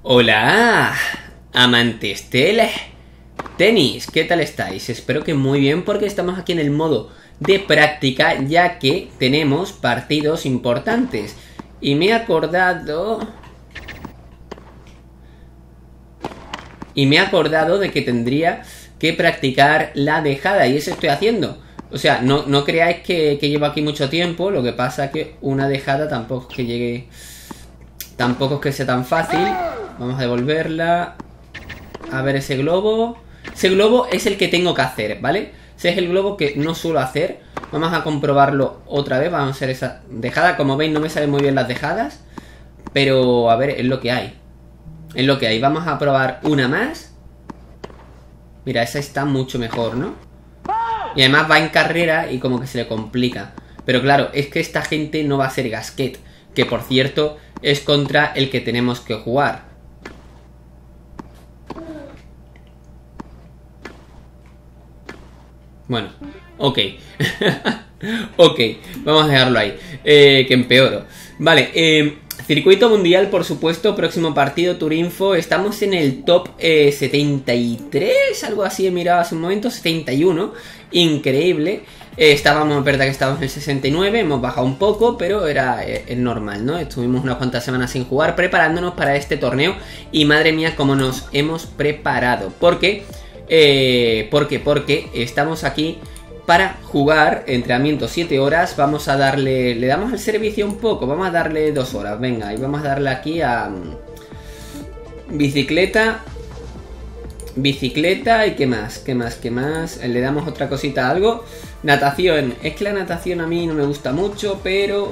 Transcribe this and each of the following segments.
Hola, amantes del tenis, ¿qué tal estáis? Espero que muy bien porque estamos aquí en el modo de práctica ya que tenemos partidos importantes. Y me he acordado de que tendría que practicar la dejada y eso estoy haciendo. O sea, no creáis que llevo aquí mucho tiempo, lo que pasa que una dejada tampoco es que llegue... Tampoco es que sea tan fácil. Vamos a devolverla. A ver ese globo. Ese globo es el que tengo que hacer, ¿vale? Ese es el globo que no suelo hacer. Vamos a comprobarlo otra vez. Vamos a hacer esa dejada. Como veis no me salen muy bien las dejadas, pero a ver, es lo que hay. Es lo que hay. Vamos a probar una más. Mira, esa está mucho mejor, ¿no? Y además va en carrera y como que se le complica. Pero claro, es que esta gente no va a ser Gasquet, que por cierto es contra el que tenemos que jugar. Bueno, ok. Ok, vamos a dejarlo ahí, que empeoro. Vale, circuito mundial, por supuesto. Próximo partido, Turinfo. Estamos en el top 73, algo así he mirado hace un momento. 71, increíble. Estábamos, verdad que estábamos en el 69, hemos bajado un poco, pero es normal, ¿no? Estuvimos unas cuantas semanas sin jugar, preparándonos para este torneo. Y madre mía, cómo nos hemos preparado. Porque estamos aquí para jugar, entrenamiento 7 horas. Vamos a darle, le damos al servicio un poco, vamos a darle 2 horas, venga. Y vamos a darle aquí a bicicleta. Bicicleta y qué más, qué más. Le damos otra cosita, algo. Natación, es que la natación a mí no me gusta mucho, pero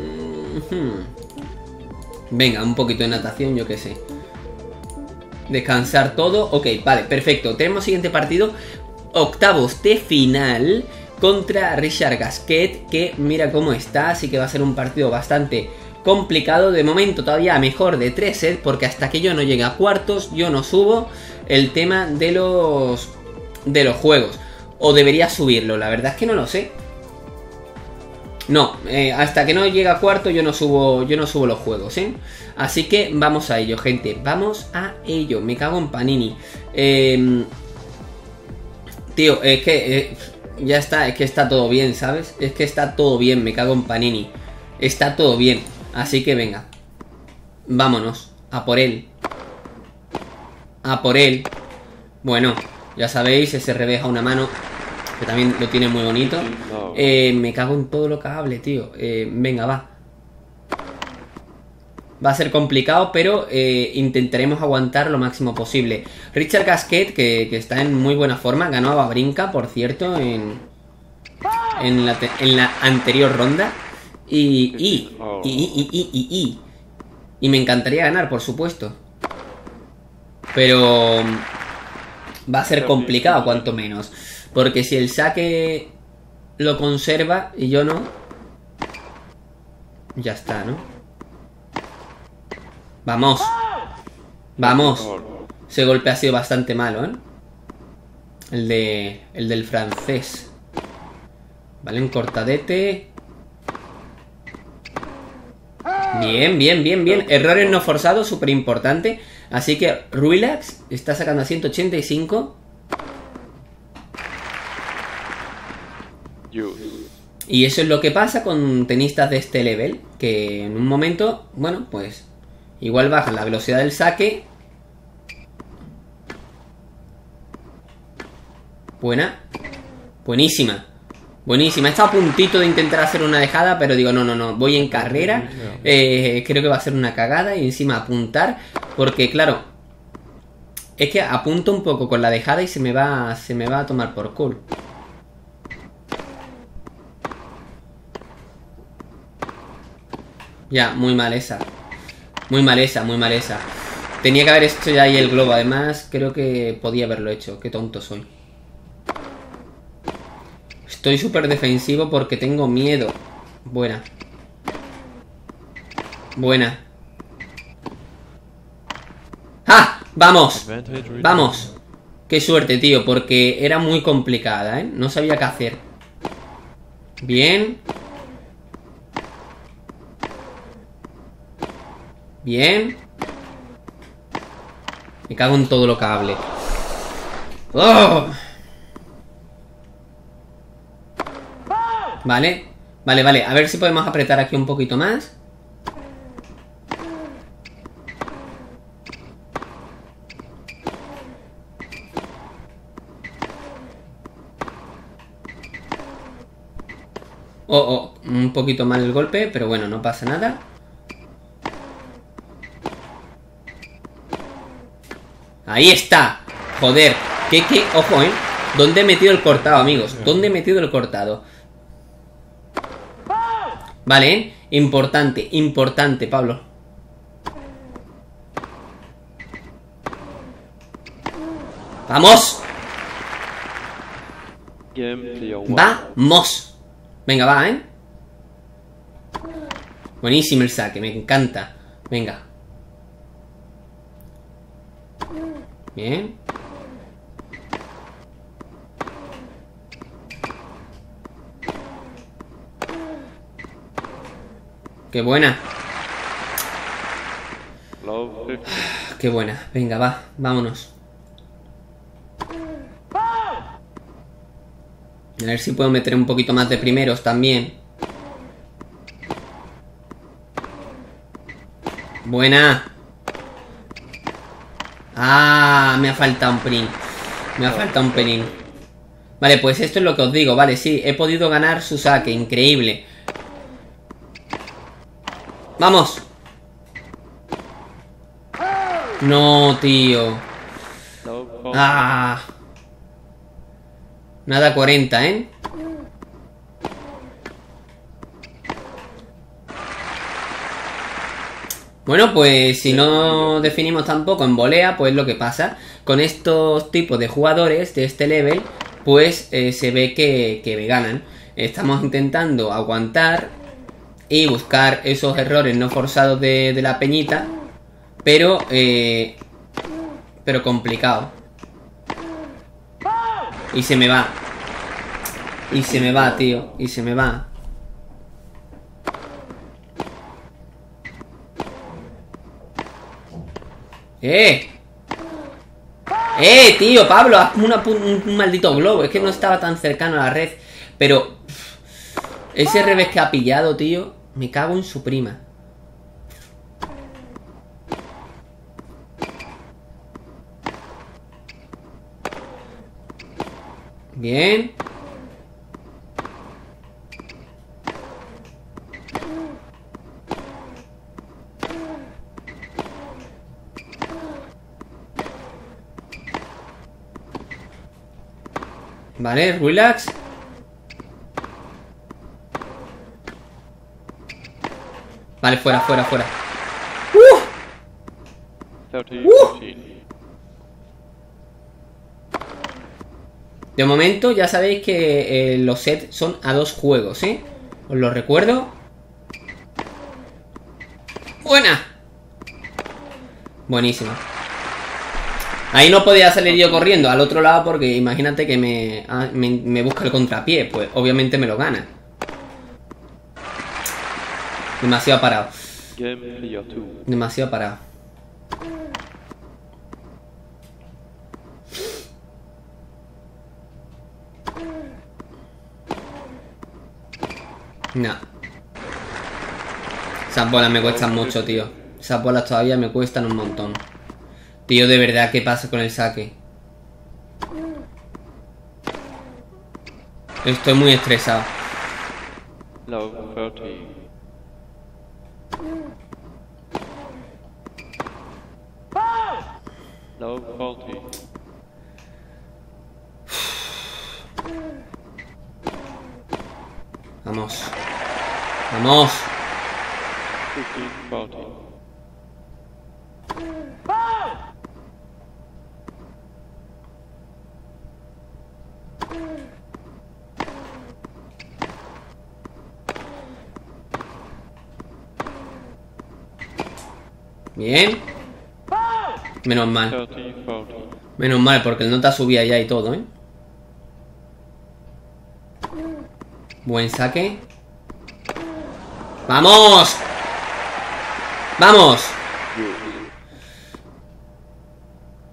venga, un poquito de natación, yo qué sé. Descansar todo, ok, vale, perfecto. Tenemos siguiente partido, octavos de final contra Richard Gasquet, que mira cómo está, así que va a ser un partido bastante complicado. De momento todavía mejor de 3 sets, porque hasta que yo no llegue a cuartos, yo no subo el tema de los juegos. O debería subirlo, la verdad es que no lo sé. No, hasta que no llegue a cuarto yo no subo los juegos, ¿eh? Así que vamos a ello, gente. Vamos a ello. Me cago en Panini. Tío, es que ya está, es que está todo bien, ¿sabes? Es que está todo bien, me cago en Panini. Está todo bien. Así que venga. Vámonos. A por él. A por él. Bueno, ya sabéis, ese revés a una mano, que también lo tiene muy bonito. Me cago en todo lo cagable, tío. Venga, va. Va a ser complicado, pero intentaremos aguantar lo máximo posible. Richard Gasquet, que está en muy buena forma. Ganó a Wawrinka, por cierto, en la anterior ronda. Y me encantaría ganar, por supuesto. Pero va a ser complicado, cuanto menos. Porque si el saque lo conserva y yo no, ya está, ¿no? Vamos. Vamos. Ese golpe ha sido bastante malo, ¿eh? El del francés. Vale, un cortadete. Bien, bien, bien, bien. Errores no forzados, súper importante. Así que Ruilax está sacando a 185. Y eso es lo que pasa con tenistas de este level, que en un momento, bueno, pues igual bajan la velocidad del saque. Buena. Buenísima. Buenísima. He estado a puntito de intentar hacer una dejada, pero digo, no, voy en carrera. Creo que va a ser una cagada. Y encima apuntar, porque claro, es que apunto un poco con la dejada y se me va a tomar por culo. Ya, muy mal esa. Muy mal esa, muy mal esa. Tenía que haber hecho ya ahí el globo. Además, creo que podía haberlo hecho. Qué tonto soy. Estoy súper defensivo porque tengo miedo. Buena. Buena. ¡Ah! ¡Vamos! ¡Vamos! Qué suerte, tío, porque era muy complicada, ¿eh? No sabía qué hacer. Bien. Bien. Me cago en todo lo que hable. ¡Oh! Vale. Vale, vale. A ver si podemos apretar aquí un poquito más. Oh, oh. Un poquito mal el golpe, pero bueno, no pasa nada. Ahí está. Joder. ¿Qué? Ojo, ¿Dónde he metido el cortado, amigos? ¿Dónde he metido el cortado? Vale, Importante, importante, Pablo. ¡Vamos! ¡Vamos! Venga, va, Buenísimo el saque, me encanta. Venga. Bien. ¡Qué buena! ¡Qué buena! Venga, va, vámonos. A ver si puedo meter un poquito más de primeros también. ¡Buena! ¡Ah! Me ha faltado un pelín. Me ha faltado un pelín. Vale, pues esto es lo que os digo. Vale, sí, he podido ganar su saque. Increíble. ¡Vamos! No, tío. ¡Ah! Nada 40, Bueno, pues si no definimos tampoco en volea, pues lo que pasa con estos tipos de jugadores de este level, pues se ve que ganan. Estamos intentando aguantar y buscar esos errores no forzados de la peñita, pero complicado. Y se me va. Y se me va, tío. Y se me va. Tío, Pablo, hazme un maldito globo. Es que no estaba tan cercano a la red. Pero ese revés que ha pillado, tío, me cago en su prima. Bien. Vale, relax. Vale, fuera, fuera, fuera. De momento ya sabéis que los sets son a 2 juegos, Os lo recuerdo. ¡Buena! Buenísimo. Ahí no podía salir yo corriendo al otro lado porque imagínate que me busca el contrapié. Pues obviamente me lo gana. Demasiado parado. Demasiado parado. No. Esas bolas me cuestan mucho, tío. Esas bolas todavía me cuestan un montón. Tío, de verdad, ¿qué pasa con el saque? Estoy muy estresado. Vamos. Vamos. Bien. Menos mal. Menos mal, porque el nota subía ya y todo, Buen saque. ¡Vamos! ¡Vamos!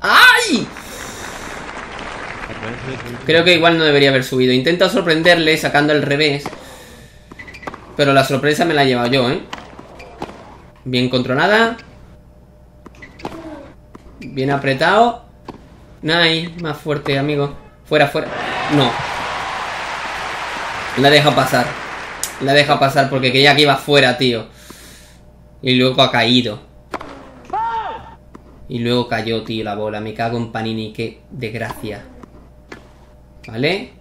¡Ay! Creo que igual no debería haber subido. Intento sorprenderle sacando al revés. Pero la sorpresa me la he llevado yo, ¿eh? Bien controlada. Bien apretado. Nice, más fuerte, amigo. Fuera, fuera. No. La he dejado pasar. La he dejado pasar porque creía que iba fuera, tío. Y luego ha caído. Y luego cayó, tío, la bola. Me cago en Panini, qué desgracia. ¿Vale?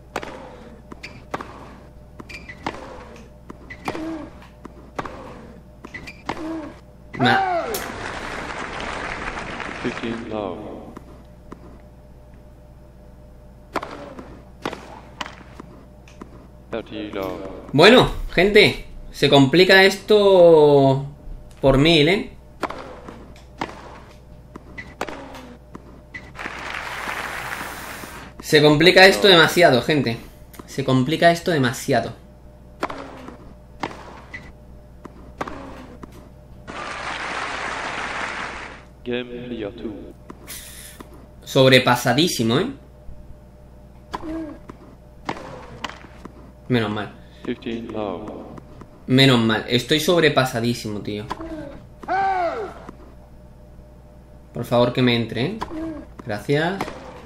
Ma 15 low. Bueno, gente, se complica esto por 1000, ¿eh? Se complica esto demasiado, gente. Se complica esto demasiado. Sobrepasadísimo, ¿eh? Menos mal. Menos mal. Estoy sobrepasadísimo, tío. Por favor, que me entre, ¿eh? Gracias.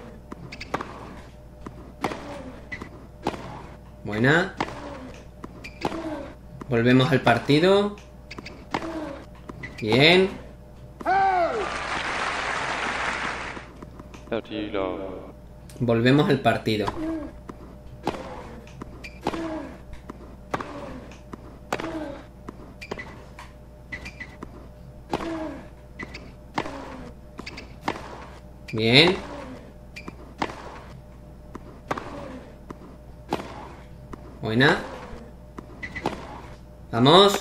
Buena. Volvemos al partido. Bien. Volvemos al partido. Bien. Buena. Vamos.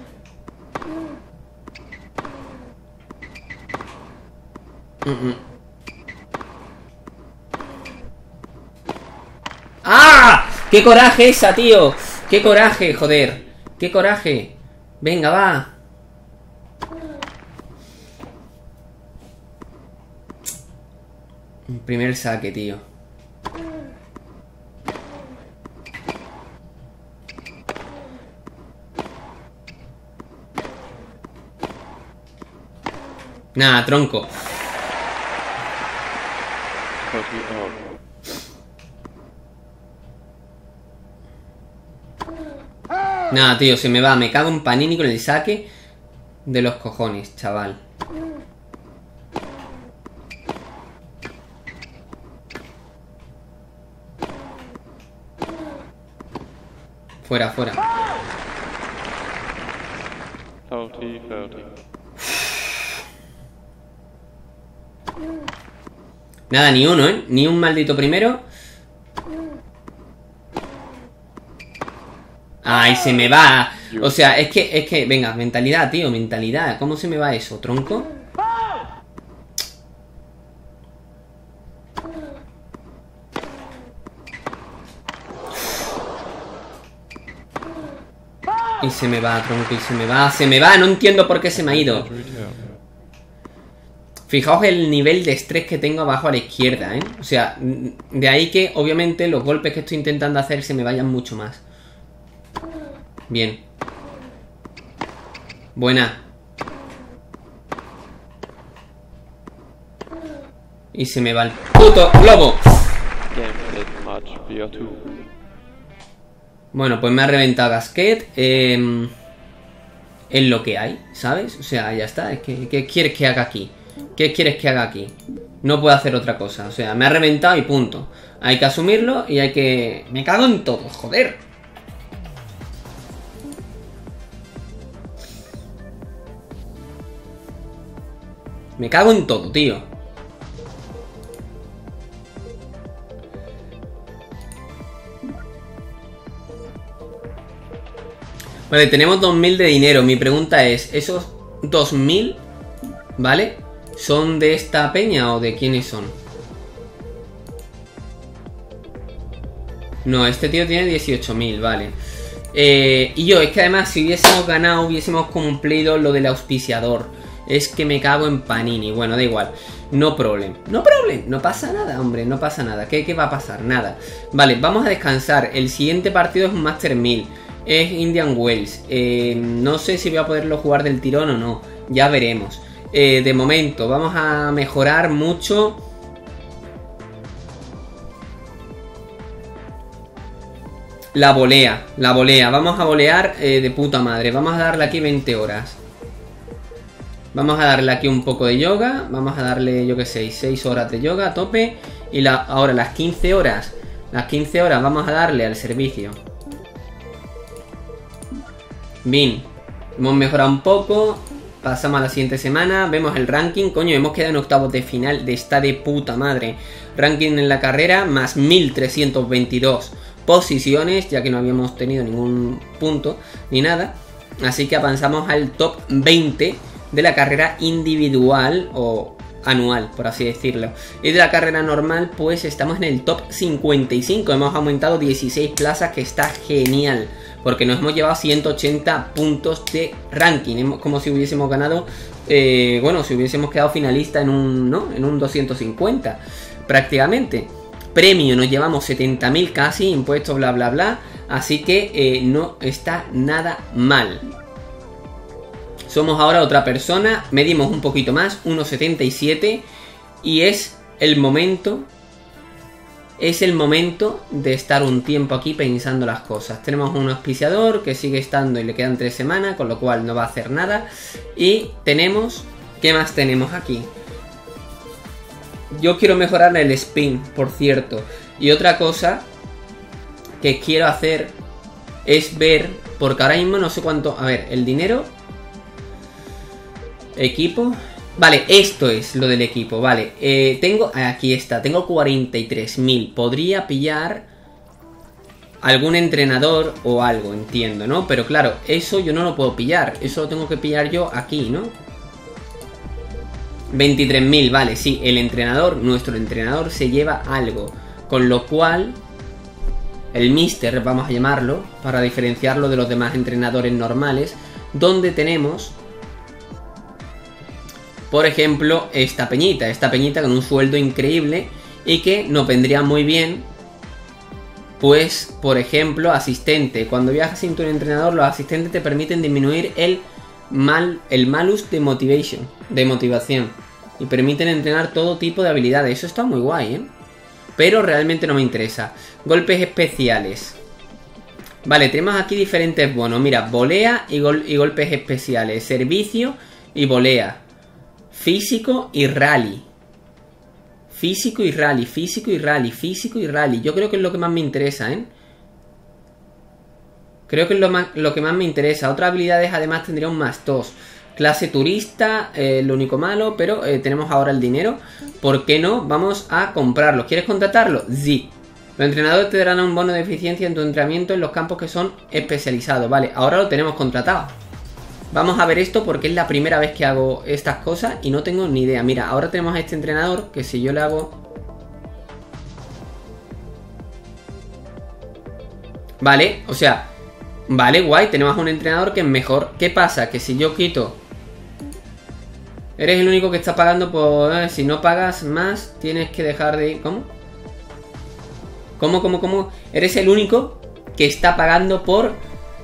¡Ah! ¡Qué coraje esa, tío! ¡Qué coraje, joder! ¡Qué coraje! Venga, va. Primer saque, tío. Nada, tronco. Nada, tío, se me va. Me cago en Panini con el saque de los cojones, chaval. Fuera, fuera. Nada, ni uno, ¿eh? Ni un maldito primero. Ay, se me va. O sea, es que, venga, mentalidad, tío, mentalidad. ¿Cómo se me va eso, tronco? Y se me va, tronco, y se me va, no entiendo por qué se me ha ido. Fijaos el nivel de estrés que tengo abajo a la izquierda, ¿eh? O sea, de ahí que obviamente los golpes que estoy intentando hacer se me vayan mucho más. Bien. Buena. Y se me va el puto globo. Bueno, pues me ha reventado Gasquet. Es lo que hay, ¿sabes? O sea, ya está. Es que, ¿qué quieres que haga aquí? ¿Qué quieres que haga aquí? No puedo hacer otra cosa. O sea, me ha reventado y punto. Hay que asumirlo y hay que... Me cago en todo, joder. Me cago en todo, tío. Vale, tenemos 2000 de dinero. Mi pregunta es, ¿esos 2000, ¿vale? ¿Son de esta peña o de quiénes son? No, este tío tiene 18.000, vale. Y yo, es que además si hubiésemos ganado, hubiésemos cumplido lo del auspiciador. Es que me cago en Panini. Bueno, da igual. No problem. No problem. No pasa nada, hombre. No pasa nada. ¿Qué va a pasar? Nada. Vale, vamos a descansar. El siguiente partido es un Master 1000. Es Indian Wells. No sé si voy a poderlo jugar del tirón o no. Ya veremos. De momento, vamos a mejorar mucho. La volea. Vamos a volear de puta madre. Vamos a darle aquí 20 horas. Vamos a darle aquí un poco de yoga. Vamos a darle, yo que sé, 6 horas de yoga a tope. Y ahora las 15 horas. Las 15 horas vamos a darle al servicio. Bien. Hemos mejorado un poco. Pasamos a la siguiente semana. Vemos el ranking. Coño, hemos quedado en octavos de final. Está de puta madre. Ranking en la carrera más 1322 posiciones. Ya que no habíamos tenido ningún punto ni nada. Así que avanzamos al top 20 de la carrera individual o anual, por así decirlo. Y de la carrera normal, pues estamos en el top 55. Hemos aumentado 16 plazas, que está genial. Porque nos hemos llevado 180 puntos de ranking. Como si hubiésemos ganado, bueno, si hubiésemos quedado finalista en un, ¿no? En un 250, prácticamente. Premio nos llevamos 70.000 casi, impuestos, bla, bla, bla. Así que no está nada mal. Somos ahora otra persona, medimos un poquito más, 1,77. Y es el momento de estar un tiempo aquí pensando las cosas. Tenemos un auspiciador que sigue estando y le quedan 3 semanas, con lo cual no va a hacer nada. Y tenemos, ¿qué más tenemos aquí? Yo quiero mejorar el spin, por cierto. Y otra cosa que quiero hacer es ver, porque ahora mismo no sé cuánto. A ver, el dinero, equipo. Vale, esto es lo del equipo, vale. Aquí está, tengo 43.000. Podría pillar algún entrenador o algo, entiendo, ¿no? Pero claro, eso yo no lo puedo pillar. Eso lo tengo que pillar yo aquí, ¿no? 23.000, vale, sí, el entrenador, nuestro entrenador se lleva algo. Con lo cual, el Mister, vamos a llamarlo, para diferenciarlo de los demás entrenadores normales, donde tenemos, por ejemplo, esta peñita con un sueldo increíble y que nos vendría muy bien, pues, por ejemplo, asistente. Cuando viajas sin tu entrenador, los asistentes te permiten disminuir el malus de motivación y permiten entrenar todo tipo de habilidades. Eso está muy guay, ¿eh? Pero realmente no me interesa. Golpes especiales. Vale, tenemos aquí diferentes bonos. Mira, volea y golpes especiales. Servicio y volea. Físico y rally. Físico y rally, físico y rally, físico y rally. Yo creo que es lo que más me interesa, ¿eh? Creo que es lo que más me interesa. Otras habilidades además tendría un +2. Clase turista, lo único malo, pero tenemos ahora el dinero. ¿Por qué no? Vamos a comprarlo. ¿Quieres contratarlo? Sí. Los entrenadores te darán un bono de eficiencia en tu entrenamiento en los campos que son especializados. Vale, ahora lo tenemos contratado. Vamos a ver esto porque es la primera vez que hago estas cosas y no tengo ni idea. Mira, ahora tenemos a este entrenador que si yo le hago... Vale, o sea... Vale, guay, tenemos a un entrenador que es mejor. ¿Qué pasa? Que si yo quito... Eres el único que está pagando por... si no pagas más, tienes que dejar de... ¿Cómo? ¿Cómo? Eres el único que está pagando por...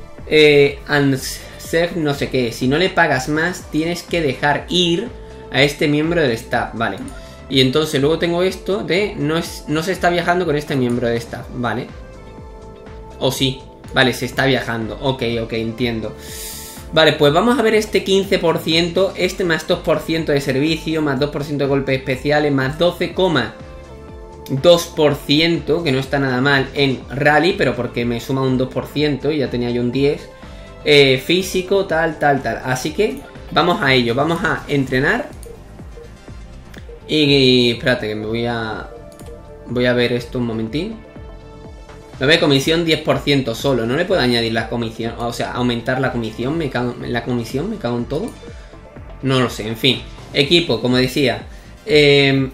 no sé qué. Si no le pagas más, tienes que dejar ir a este miembro del staff. Vale. Y entonces luego tengo esto de... No se está viajando con este miembro del staff. Vale. O sí. Vale, se está viajando. Ok, entiendo. Vale, pues vamos a ver este 15%. Este más 2% de servicio, más 2% de golpes especiales, más 12,2%, que no está nada mal en rally, pero porque me suma un 2% y ya tenía yo un 10%. Físico, tal. Así que vamos a ello. Vamos a entrenar. Y espérate que me voy a ver esto un momentín. No ve comisión 10% solo. No le puedo añadir la comisión. O sea, aumentar la comisión. Me cago en todo. No lo sé, en fin. Equipo, como decía. 15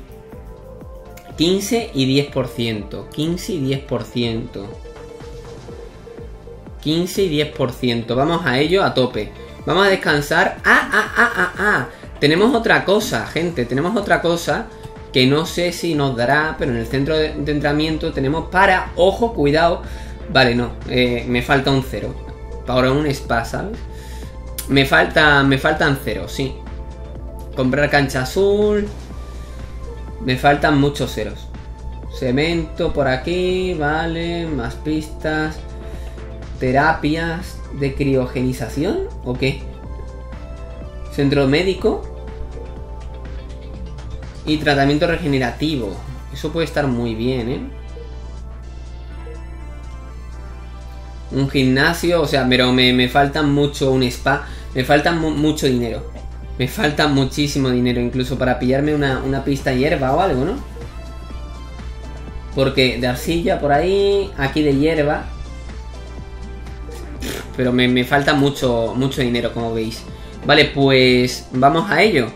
y 10%. 15 y 10%. 15 y 10%. Vamos a ello a tope. Vamos a descansar. tenemos otra cosa, gente. Tenemos otra cosa que no sé si nos dará, pero en el centro de entrenamiento tenemos para... Ojo, cuidado. Vale, no. Me falta un 0. Ahora un spa, ¿sabes? Me faltan 0, sí. Comprar cancha azul. Me faltan muchos ceros. Cemento por aquí, vale. Más pistas. Terapias de criogenización, ¿o qué? Centro médico. Y tratamiento regenerativo. Eso puede estar muy bien, ¿eh? Un gimnasio, o sea, pero me faltan mucho, un spa. Me faltan mucho dinero. Me falta muchísimo dinero, incluso para pillarme una pista de hierba o algo, ¿no? Porque de arcilla por ahí, aquí de hierba. Pero me falta mucho dinero, como veis. Vale, pues vamos a ello.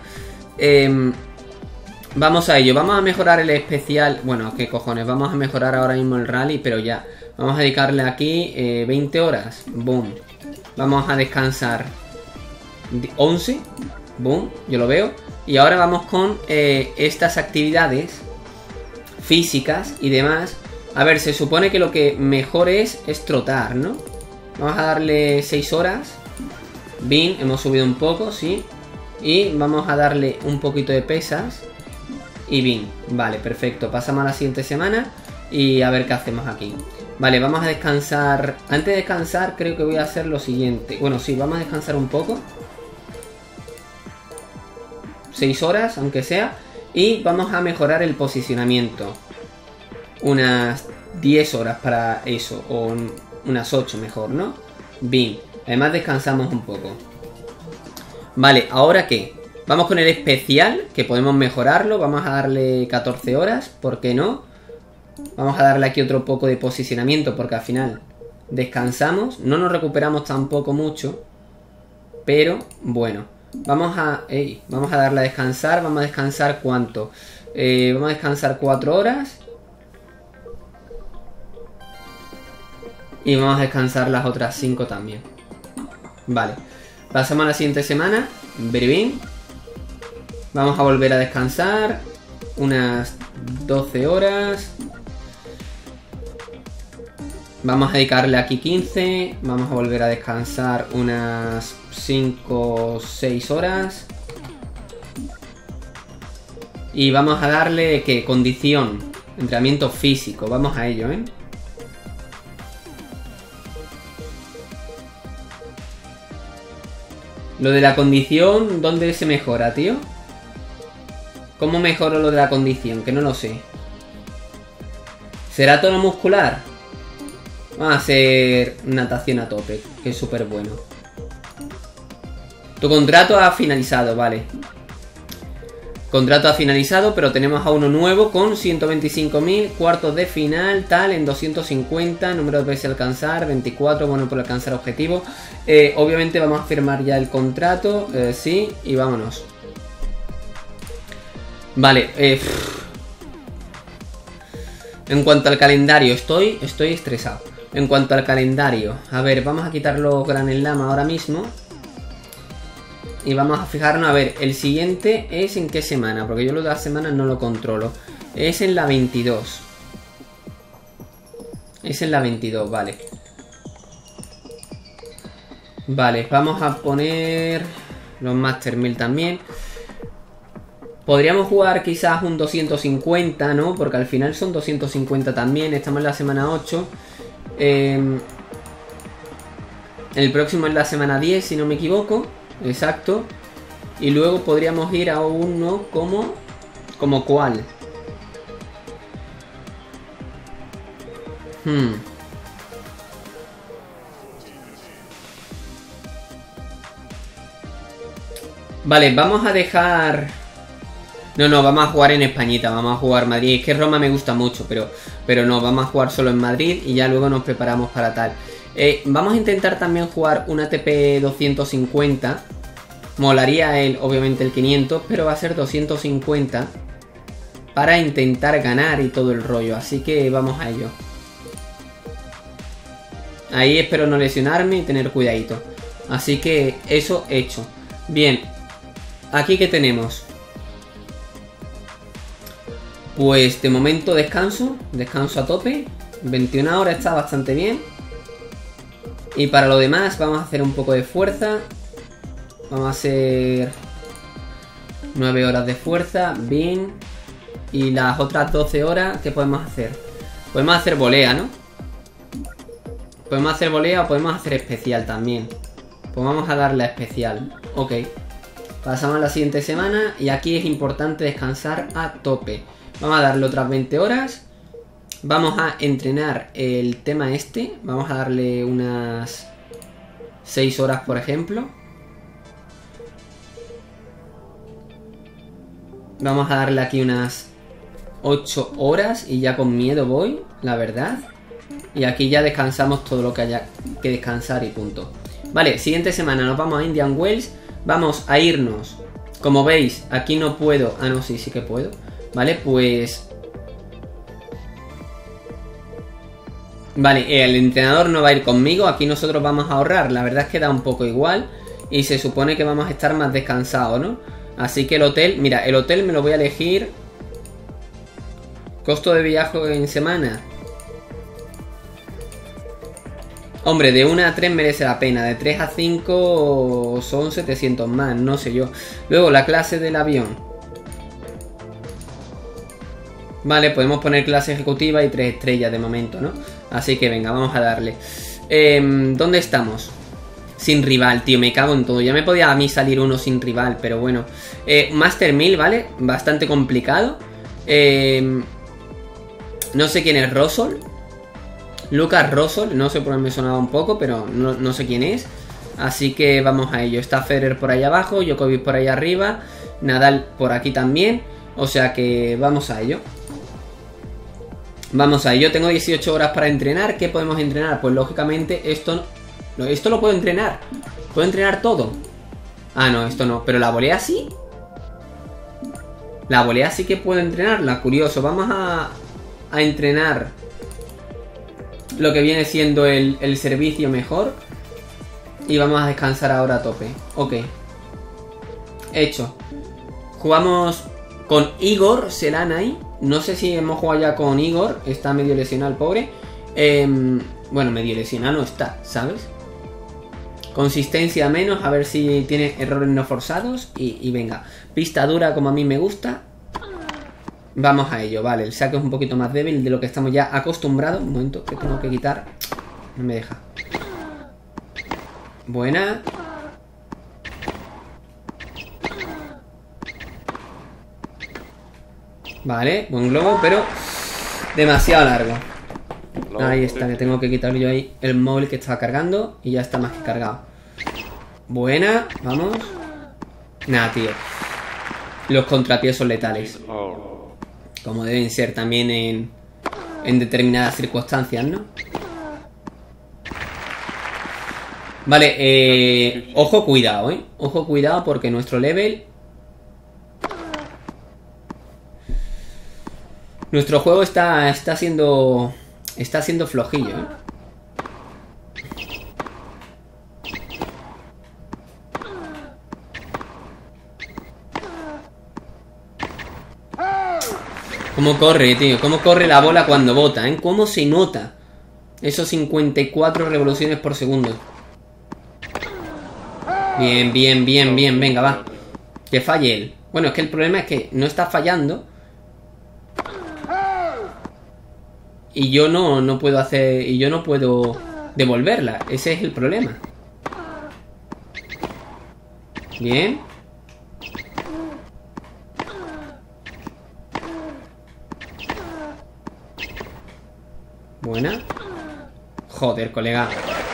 Vamos a ello. Vamos a mejorar el especial. Bueno, qué cojones. Vamos a mejorar ahora mismo el rally, pero ya. Vamos a dedicarle aquí 20 horas. Boom. Vamos a descansar 11. Boom, yo lo veo. Y ahora vamos con estas actividades físicas y demás. A ver, se supone que lo que mejor es trotar, ¿no? Vamos a darle 6 horas. Bien, hemos subido un poco, sí. Y vamos a darle un poquito de pesas. Y bien, vale, perfecto. Pasamos a la siguiente semana y a ver qué hacemos aquí. Vale, vamos a descansar. Antes de descansar creo que voy a hacer lo siguiente. Bueno, sí, vamos a descansar un poco. 6 horas, aunque sea. Y vamos a mejorar el posicionamiento. Unas 10 horas para eso. O unas 8 mejor, ¿no? Bien. Además descansamos un poco. Vale, ¿ahora qué? Vamos con el especial, que podemos mejorarlo. Vamos a darle 14 horas, ¿por qué no? Vamos a darle aquí otro poco de posicionamiento, porque al final descansamos. No nos recuperamos tampoco mucho, pero bueno. Vamos a darle a descansar. Vamos a descansar ¿cuánto? Vamos a descansar 4 horas. Y vamos a descansar las otras 5 también. Vale. Pasamos a la siguiente semana. Very bien. Vamos a volver a descansar. Unas 12 horas. Vamos a dedicarle aquí 15. Vamos a volver a descansar unas 5 o 6 horas. Y vamos a darle, ¿qué? Condición. Entrenamiento físico. Vamos a ello, ¿eh? Lo de la condición, ¿dónde se mejora, tío? ¿Cómo mejoro lo de la condición? Que no lo sé. ¿Será tono muscular? Vamos a hacer natación a tope, que es súper bueno. Tu contrato ha finalizado, vale. Contrato ha finalizado, pero tenemos a uno nuevo con 125.000, cuartos de final, tal, en 250, número de veces alcanzar, 24, bueno, por alcanzar objetivo. Obviamente vamos a firmar ya el contrato, sí, y vámonos. Vale, en cuanto al calendario, estoy estresado. En cuanto al calendario, a ver, vamos a quitar los Gran Slam ahora mismo. Y vamos a fijarnos, a ver, el siguiente es en qué semana, porque yo lo de las semanas no lo controlo. Es en la 22. Es en la 22, vale. Vale, vamos a poner los Master 1000 también. Podríamos jugar quizás un 250, ¿no? Porque al final son 250 también. Estamos en la semana 8. El próximo es la semana 10, si no me equivoco. Exacto. Y luego podríamos ir a uno como cuál. Vale, vamos a dejar... No, vamos a jugar en Españita, vamos a jugar Madrid. Es que Roma me gusta mucho, pero no, vamos a jugar solo en Madrid y ya luego nos preparamos para tal. Vamos a intentar también jugar un ATP 250. Molaría obviamente el 500, pero va a ser 250 para intentar ganar y todo el rollo. Así que vamos a ello. Ahí espero no lesionarme y tener cuidadito. Así que eso hecho. Bien. aquí ¿qué tenemos? Pues de momento descanso a tope. 21 horas está bastante bien. Y para lo demás vamos a hacer un poco de fuerza. Vamos a hacer 9 horas de fuerza, bien. Y las otras 12 horas, ¿qué podemos hacer? Podemos hacer volea, ¿no? Podemos hacer volea o podemos hacer especial también. Pues vamos a darle a especial. Ok. Pasamos a la siguiente semana y aquí es importante descansar a tope. Vamos a darle otras 20 horas. Vamos a entrenar el tema este. Vamos a darle unas 6 horas, por ejemplo. Vamos a darle aquí unas 8 horas y ya con miedo voy, la verdad. Y aquí ya descansamos todo lo que haya que descansar y punto. Vale, siguiente semana nos vamos a Indian Wells. Vamos a irnos. Como veis, aquí no puedo. Ah, no, sí que puedo. Vale, pues... Vale, el entrenador no va a ir conmigo. Aquí nosotros vamos a ahorrar. La verdad es que da un poco igual. Y se supone que vamos a estar más descansados, ¿no? Así que el hotel... Mira, el hotel me lo voy a elegir. Costo de viaje en semana. Hombre, de 1 a 3 merece la pena. De 3 a 5 son 700 más, no sé yo. Luego, la clase del avión. Vale, podemos poner clase ejecutiva y 3 estrellas de momento, ¿no? Así que venga, vamos a darle. ¿Dónde estamos? Sin rival, tío, me cago en todo. Ya me podía a mí salir uno sin rival, pero bueno. Master 1000, ¿vale? Bastante complicado. No sé quién es Russell. Lucas Russell, no sé por qué me sonaba un poco, pero no sé quién es. Así que vamos a ello. Está Federer por ahí abajo, Djokovic por ahí arriba, Nadal por aquí también. O sea que vamos a ello. Vamos a ello. Tengo 18 horas para entrenar. ¿Qué podemos entrenar? Pues lógicamente esto lo puedo entrenar. ¿Puedo entrenar todo? Ah, no, esto no. Pero la volea sí. La volea sí que puedo entrenarla. Curioso. Vamos a entrenar lo que viene siendo el servicio mejor. Y vamos a descansar ahora a tope. Ok. Hecho. Jugamos con Igor Selanay. No sé si hemos jugado ya con Igor. Está medio lesionado el pobre. Bueno, medio lesionado no está, ¿sabes? Consistencia menos. A ver si tiene errores no forzados. Y venga. Pista dura como a mí me gusta. Vamos a ello, vale. El saque es un poquito más débil de lo que estamos ya acostumbrados. Un momento que tengo que quitar. No me deja. Buena. Vale, buen globo, pero demasiado largo. Ahí está, que tengo que quitar yo ahí el móvil que estaba cargando. Y ya está más que cargado. Buena, vamos. Nada, tío. Los contrapiés son letales. Como deben ser también en determinadas circunstancias, ¿no? Vale, ojo, cuidado, ¿eh? Ojo, cuidado porque nuestro level... Nuestro juego está siendo flojillo, ¿eh? Cómo corre, tío. Cómo corre la bola cuando bota, ¿eh? Cómo se nota esos 54 revoluciones por segundo. Bien, bien, bien, bien. Venga, va. Que falle él. Bueno, es que el problema es que no está fallando. Y yo no puedo hacer... Y yo no puedo devolverla. Ese es el problema. Bien. Buena. Joder, colega.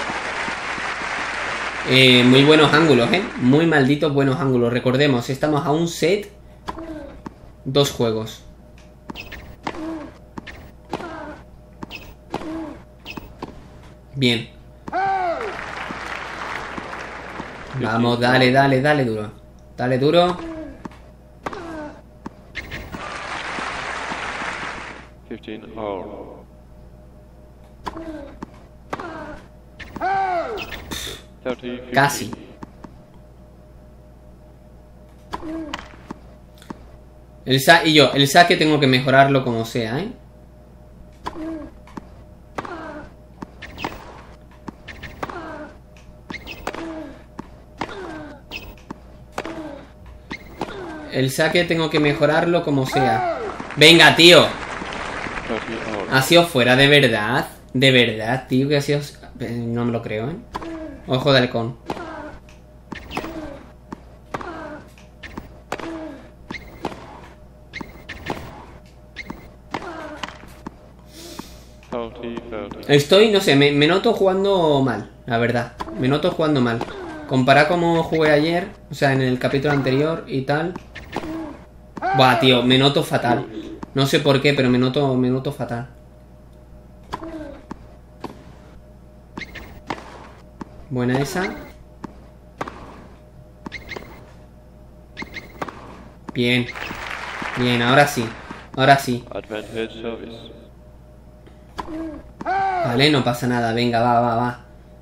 Muy buenos ángulos, muy malditos buenos ángulos. Recordemos, estamos a un set. 2 juegos. Bien. Vamos, dale, dale, dale duro. Dale duro. 15 all. Casi. El saque tengo que mejorarlo como sea, ¿eh? El saque tengo que mejorarlo como sea. Venga, tío. Ha sido fuera, de verdad. De verdad, tío, que ha sido... No me lo creo, ¿eh? Ojo de halcón. Estoy, no sé, me noto jugando mal, la verdad. Me noto jugando mal. Comparado como jugué ayer, o sea, en el capítulo anterior y tal. Buah, tío, me noto fatal. No sé por qué, pero me noto fatal. Buena esa. Bien. Bien, ahora sí. Ahora sí. Vale, no pasa nada. Venga, va.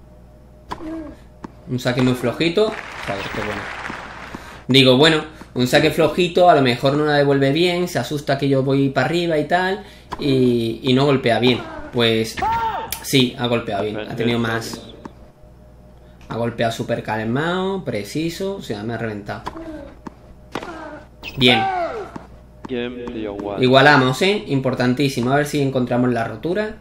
Un saque muy flojito. Joder, qué bueno. Digo, bueno, un saque flojito, a lo mejor no la devuelve bien, se asusta que yo voy para arriba y tal, y no golpea bien. Pues sí, ha golpeado bien. Ha tenido más... Ha golpeado súper calmado, preciso. O sea, me ha reventado. Bien. Igualamos, ¿eh? Importantísimo. A ver si encontramos la rotura.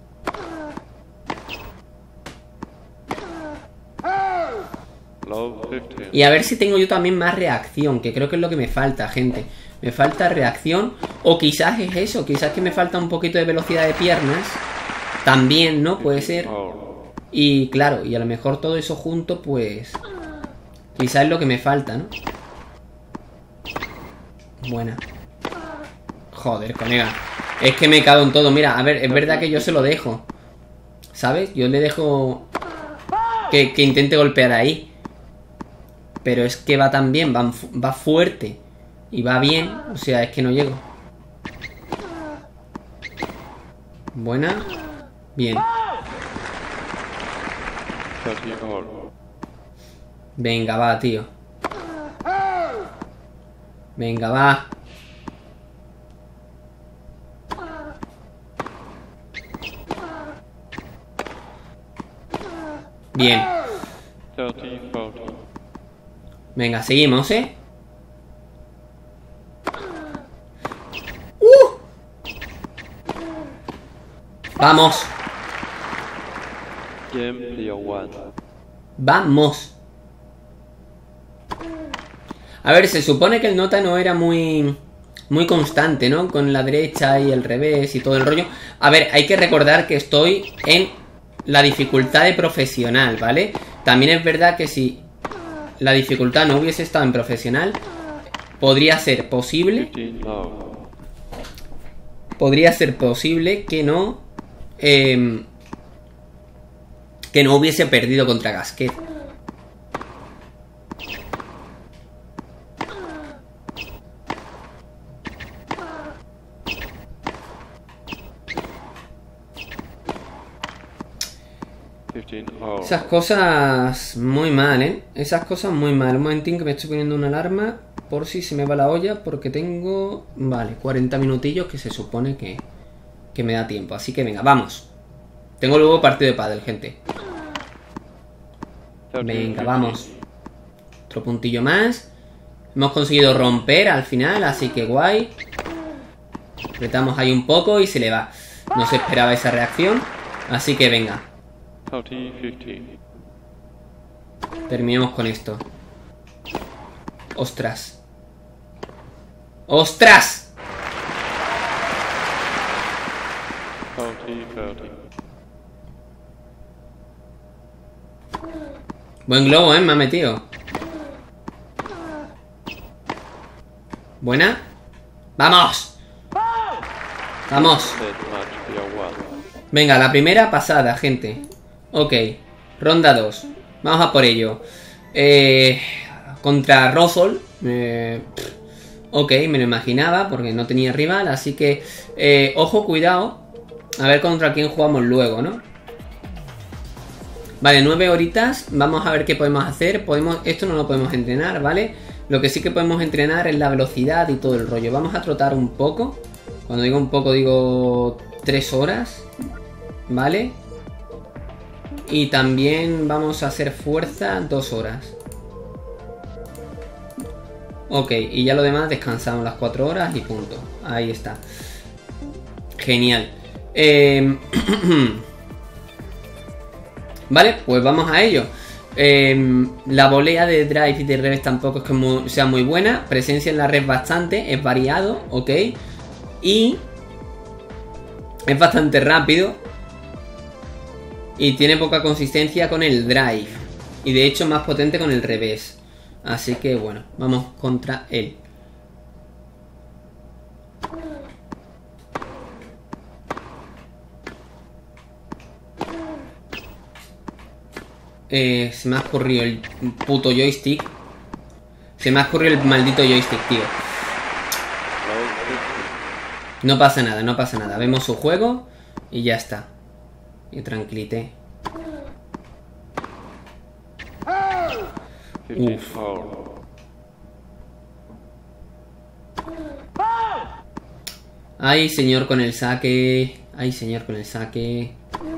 Y a ver si tengo yo también más reacción, que creo que es lo que me falta, gente. Me falta reacción. O quizás es eso, quizás que me falta un poquito de velocidad de piernas. También, ¿no? Puede ser. Y claro, y a lo mejor todo eso junto, pues... Quizás es lo que me falta, ¿no? Buena. Joder, colega. Es que me cago en todo. Mira, a ver, es verdad que yo se lo dejo, ¿sabes? Yo le dejo que intente golpear ahí. Pero es que va tan bien, va fuerte y va bien, o sea, es que no llego. Buena. Bien. Venga, va, tío. Venga, va. Bien. Venga, seguimos, ¿eh? Vamos. Vamos. A ver, se supone que el nota no era muy constante, ¿no? Con la derecha y el revés y todo el rollo. A ver, hay que recordar que estoy en la dificultad de profesional, ¿vale? También es verdad que si la dificultad no hubiese estado en profesional, podría ser posible que no hubiese perdido contra Gasquet. Esas cosas muy mal, ¿eh? Esas cosas muy mal. Un momentín que me estoy poniendo una alarma por si se me va la olla, porque tengo... Vale, 40 minutillos que se supone que me da tiempo. Así que venga, vamos. Tengo luego partido de pádel, gente. Venga, vamos. Otro puntillo más. Hemos conseguido romper al final, así que guay. Apretamos ahí un poco y se le va. No se esperaba esa reacción, así que venga. Terminemos con esto. ¡Ostras! ¡Ostras! Buen globo, me ha metido. Buena. ¡Vamos! ¡Vamos! Venga, la primera pasada, gente. Ok, ronda 2. Vamos a por ello. Contra Russell. Ok, me lo imaginaba porque no tenía rival. Así que, ojo, cuidado. A ver contra quién jugamos luego, ¿no? Vale, 9 horitas. Vamos a ver qué podemos hacer. Esto no lo podemos entrenar, ¿vale? Lo que sí que podemos entrenar es la velocidad y todo el rollo. Vamos a trotar un poco. Cuando digo un poco digo 3 horas. ¿Vale? Y también vamos a hacer fuerza 2 horas. Ok, y ya lo demás descansamos las 4 horas y punto. Ahí está. Genial. Vale, pues vamos a ello. La volea de drive y de revés tampoco es que sea muy buena. Presencia en la red bastante, es variado, ok. Y es bastante rápido. Y tiene poca consistencia con el drive. Y de hecho más potente con el revés. Así que bueno, vamos contra él. Se me ha escurrido el puto joystick. Se me ha escurrido el maldito joystick, tío. No pasa nada, no pasa nada. Vemos su juego y ya está. Y tranquilité. Uf. Ay, señor con el saque. Ay, señor con el saque.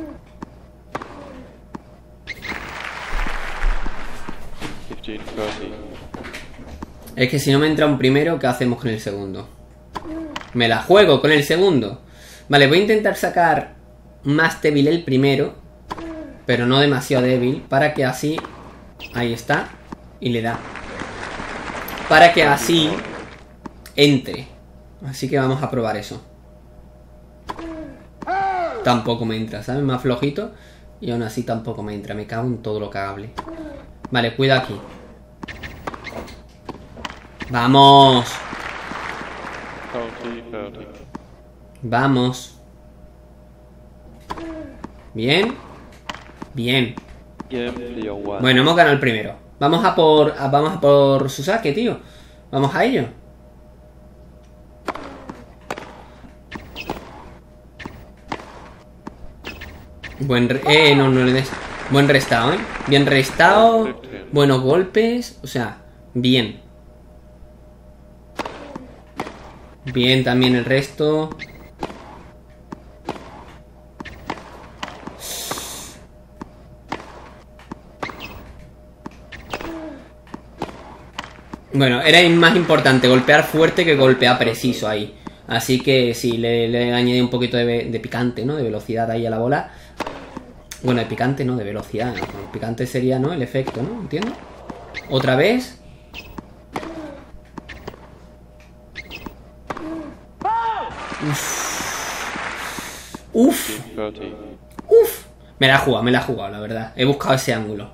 Es que si no me entra un primero, ¿qué hacemos con el segundo? Me la juego con el segundo. Vale, voy a intentar sacar más débil el primero, pero no demasiado débil, para que así... Ahí está. Y le da. Para que así entre. Así que vamos a probar eso. Tampoco me entra, ¿sabes? Más flojito. Y aún así tampoco me entra. Me cago en todo lo cagable. Vale, cuida aquí. ¡Vamos! Vamos. Bien. Bien. Bueno, hemos ganado el primero. Vamos a por su saque, tío. Vamos a ello. No le des. Buen restado, ¿eh? Bien restado. Buenos golpes. O sea, bien. Bien también el resto. Bueno, era más importante golpear fuerte que golpear preciso ahí. Así que sí, le añadí un poquito de picante, ¿no? De velocidad ahí a la bola. Bueno, de picante no, de velocidad. ¿No? El picante sería, ¿no? El efecto, ¿no? ¿Entiendo? Otra vez. Uf. Uf. Me la he jugado, la verdad. He buscado ese ángulo.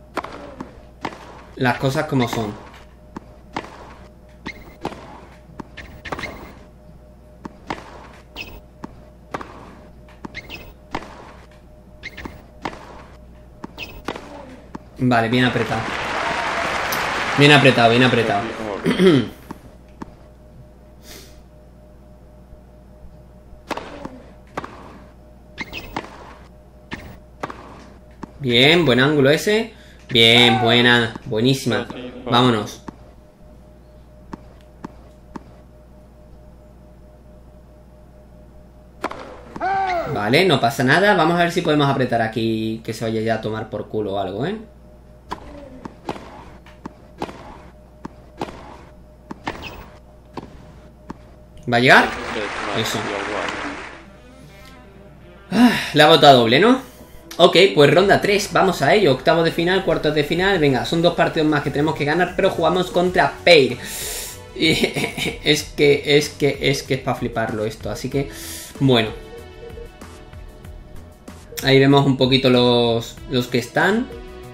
Las cosas como son. Vale, bien apretado. Bien apretado, bien apretado. Bien, buen ángulo ese. Bien, buena, buenísima. Vámonos. Vale, no pasa nada. Vamos a ver si podemos apretar aquí, que se vaya ya a tomar por culo o algo, ¿eh? ¿Va a llegar? Eso. La bota doble, ¿no? Ok, pues ronda 3, vamos a ello. Octavos de final, cuartos de final. Venga, son 2 partidos más que tenemos que ganar, pero jugamos contra Pair. Es que es para fliparlo esto. Así que, bueno. Ahí vemos un poquito los que están.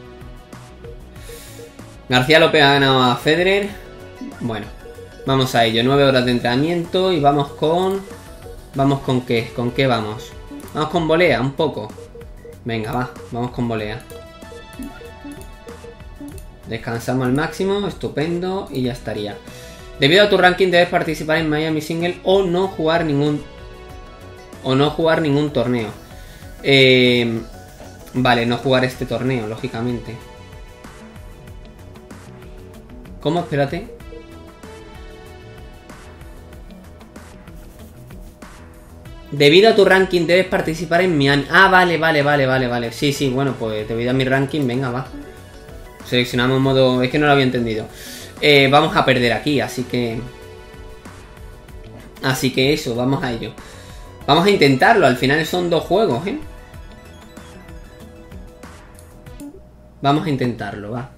García López ha ganado a Federer. Bueno, vamos a ello. 9 horas de entrenamiento y vamos con... ¿Vamos con qué? ¿Con qué vamos? Vamos con volea, un poco. Venga, va, vamos con volea. Descansamos al máximo, estupendo, y ya estaría. Debido a tu ranking debes participar en Miami Single o no jugar ningún torneo. Vale, no jugar este torneo, lógicamente. ¿Cómo? Espérate. Debido a tu ranking debes participar en Miami. Ah, vale. Sí, bueno, pues debido a mi ranking, venga, va. Seleccionamos modo... Es que no lo había entendido. Vamos a perder aquí, así que... Así que eso, vamos a ello. Vamos a intentarlo, al final son 2 juegos, ¿eh? Vamos a intentarlo, va.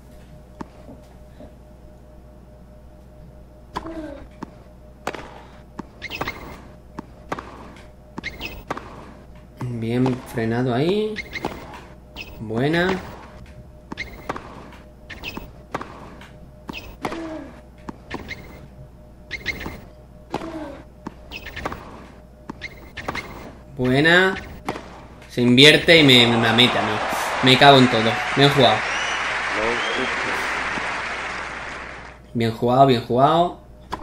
Bien frenado ahí. Buena. Buena. Se invierte y me mete a mí. Me cago en todo. Bien jugado. Bien jugado, bien jugado.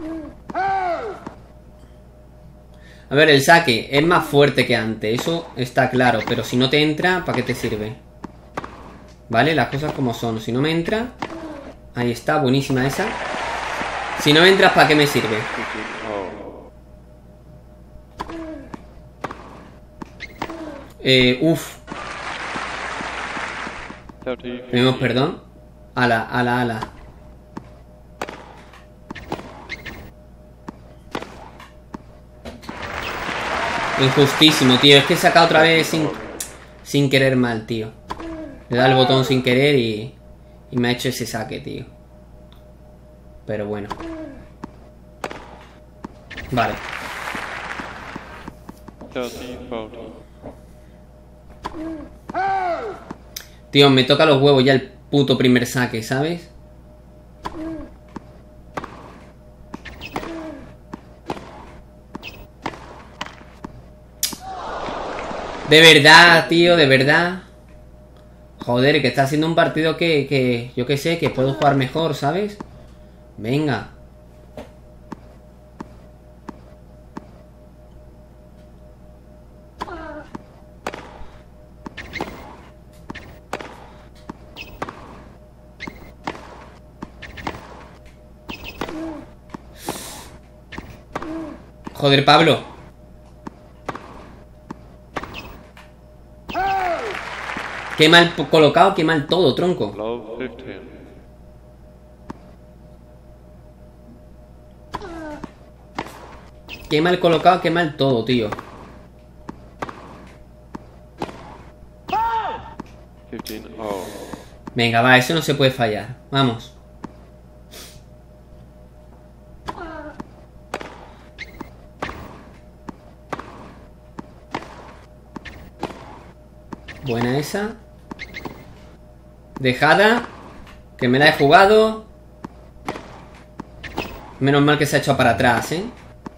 A ver, el saque es más fuerte que antes. Eso está claro. Pero si no te entra, ¿para qué te sirve? Vale, las cosas como son. Si no me entra... Ahí está, buenísima esa. Si no me entras, ¿para qué me sirve? Uff. Pedimos perdón. Ala. Injustísimo, tío. Es que he sacado otra vez sin querer mal, tío. Le da el botón sin querer y me ha hecho ese saque, tío. Pero bueno. Vale. Tío, me toca los huevos ya el puto primer saque, ¿sabes? De verdad, tío, de verdad. Joder, que está haciendo un partido que yo que sé, que puedo jugar mejor, ¿sabes? Venga. Joder, Pablo. Qué mal colocado, qué mal todo, tronco. Qué mal colocado, qué mal todo, tío. Venga, va, eso no se puede fallar. Vamos. Buena esa. Dejada. Que me la he jugado. Menos mal que se ha hecho para atrás, ¿eh?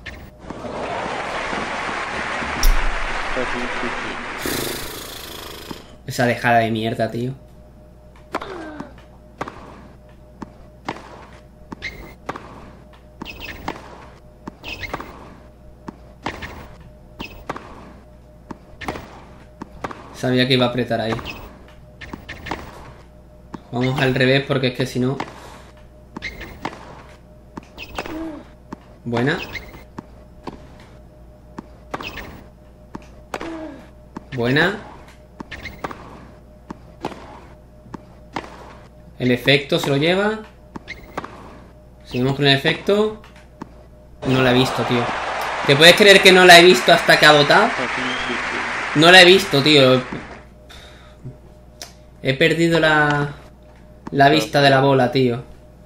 Esa dejada de mierda, tío. Sabía que iba a apretar ahí. Vamos al revés porque es que si no... Buena. Buena. El efecto se lo lleva. Seguimos con el efecto. No la he visto, tío. ¿Te puedes creer que no la he visto hasta que ha botado? No la he visto, tío. He perdido la vista de la bola, tío.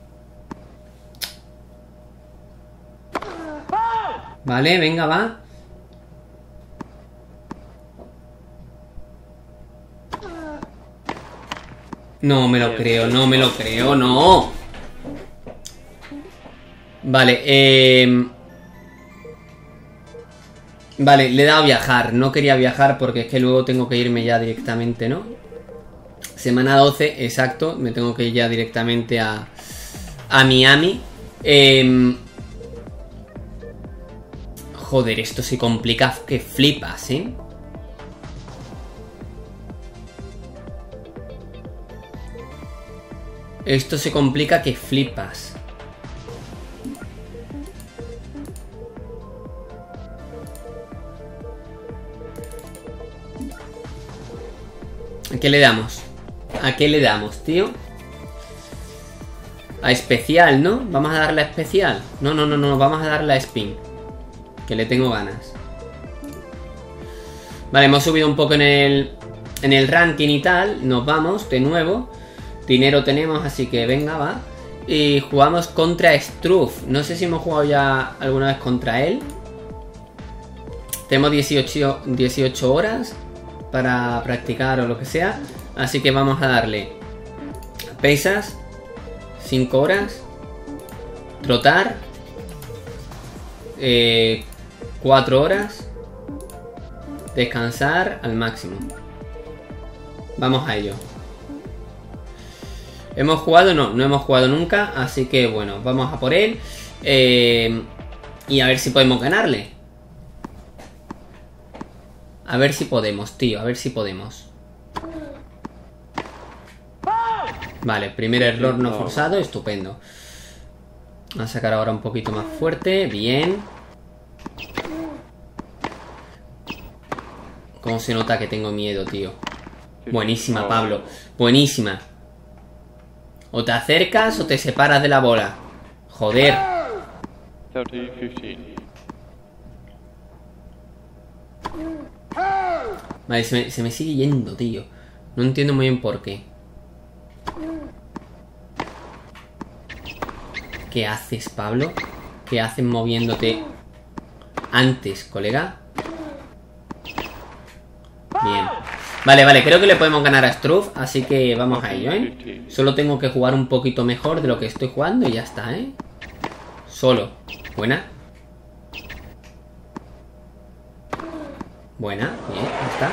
Vale, venga, va. No me lo creo, no me lo creo, no. Vale, vale, le he dado a viajar. No quería viajar porque es que luego tengo que irme ya directamente, ¿no? Semana 12, exacto. Me tengo que ir ya directamente a Miami. Joder, esto se complica que flipas, ¿eh? Esto se complica que flipas. ¿A qué le damos? ¿A qué le damos, tío? A especial, ¿no? Vamos a darle a especial. No, no, no, no, vamos a darle a spin. Que le tengo ganas. Vale, hemos subido un poco en el ranking y tal. Nos vamos de nuevo. Dinero tenemos, así que venga, va. Y jugamos contra Struff. No sé si hemos jugado ya alguna vez contra él. Tenemos 18 horas para practicar o lo que sea. Así que vamos a darle pesas, 5 horas. Trotar, 4 horas. Descansar al máximo. Vamos a ello. ¿Hemos jugado? No, no hemos jugado nunca. Así que bueno, vamos a por él. Y a ver si podemos ganarle. A ver si podemos, tío. A ver si podemos. Vale, primer error no forzado. Estupendo. Vamos a sacar ahora un poquito más fuerte. Bien. Cómo se nota que tengo miedo, tío. Buenísima, Pablo. Buenísima. O te acercas o te separas de la bola. Joder. 30-15. Vale, se me sigue yendo, tío. No entiendo muy bien por qué. ¿Qué haces, Pablo? ¿Qué haces moviéndote antes, colega? Bien. Vale, vale, creo que le podemos ganar a Struff, así que vamos a ello, ¿eh? Solo tengo que jugar un poquito mejor de lo que estoy jugando y ya está, ¿eh? Solo. Buena. Buena, bien, ya está.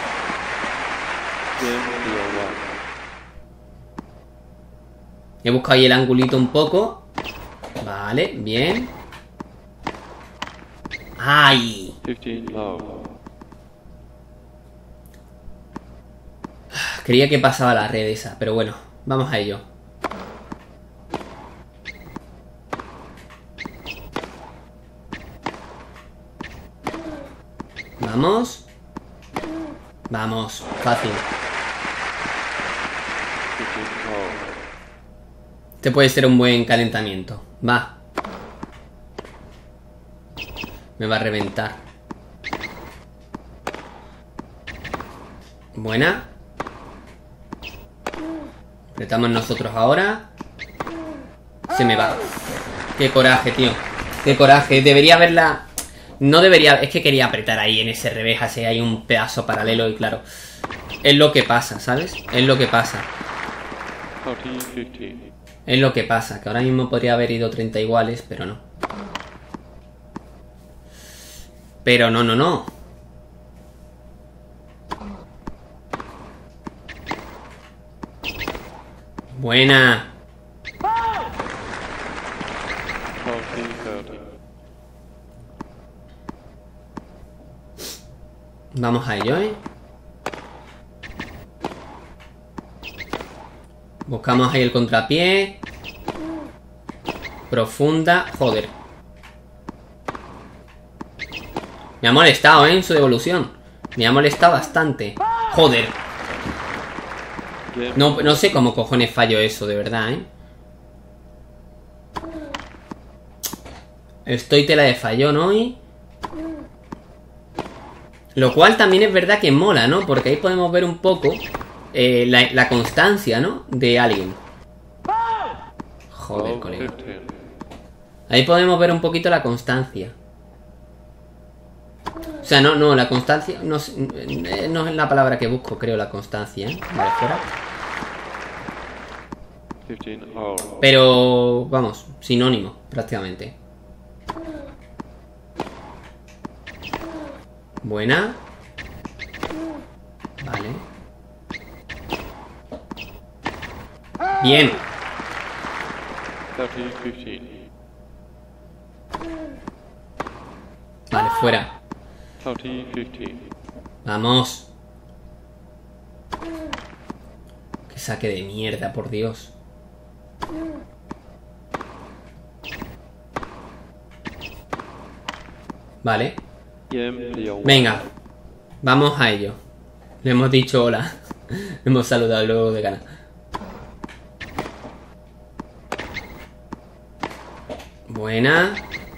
He buscado ahí el angulito un poco. Vale, bien. ¡Ay! 15 low. Creía que pasaba la red esa, pero bueno, vamos a ello. Vamos. Vamos, fácil. 15 low. Este puede ser un buen calentamiento. Va. Me va a reventar. Buena. Apretamos nosotros ahora. Se me va. Qué coraje, tío. Qué coraje. Debería haberla... No debería... Es que quería apretar ahí en ese revés. Así hay un pedazo paralelo y claro. Es lo que pasa, ¿sabes? Es lo que pasa. 30-15. Es lo que pasa. Que ahora mismo podría haber ido 30 iguales, pero no. Pero no, no, no. Buena. 30-30. Vamos a ello, ¿eh? Buscamos ahí el contrapié. Profunda. Joder. Me ha molestado, ¿eh? En su devolución. Me ha molestado bastante. Joder. No sé cómo cojones fallo eso, de verdad, ¿eh? Estoy tela de fallón hoy. Lo cual también es verdad que mola, ¿no? Porque ahí podemos ver un poco la constancia, ¿no? De alguien. Joder, colega. Ahí podemos ver un poquito la constancia. O sea, no, la constancia no es la palabra que busco, creo, la constancia, ¿eh? Vale, fuera. 15 low. Pero, vamos, sinónimo, prácticamente. Buena. Vale. Bien. 30-15. Vale, fuera. 30-15. Vamos. Que saque de mierda, por Dios. Vale. Venga. Vamos a ello. Le hemos dicho hola. Hemos saludado luego de ganar. Buena.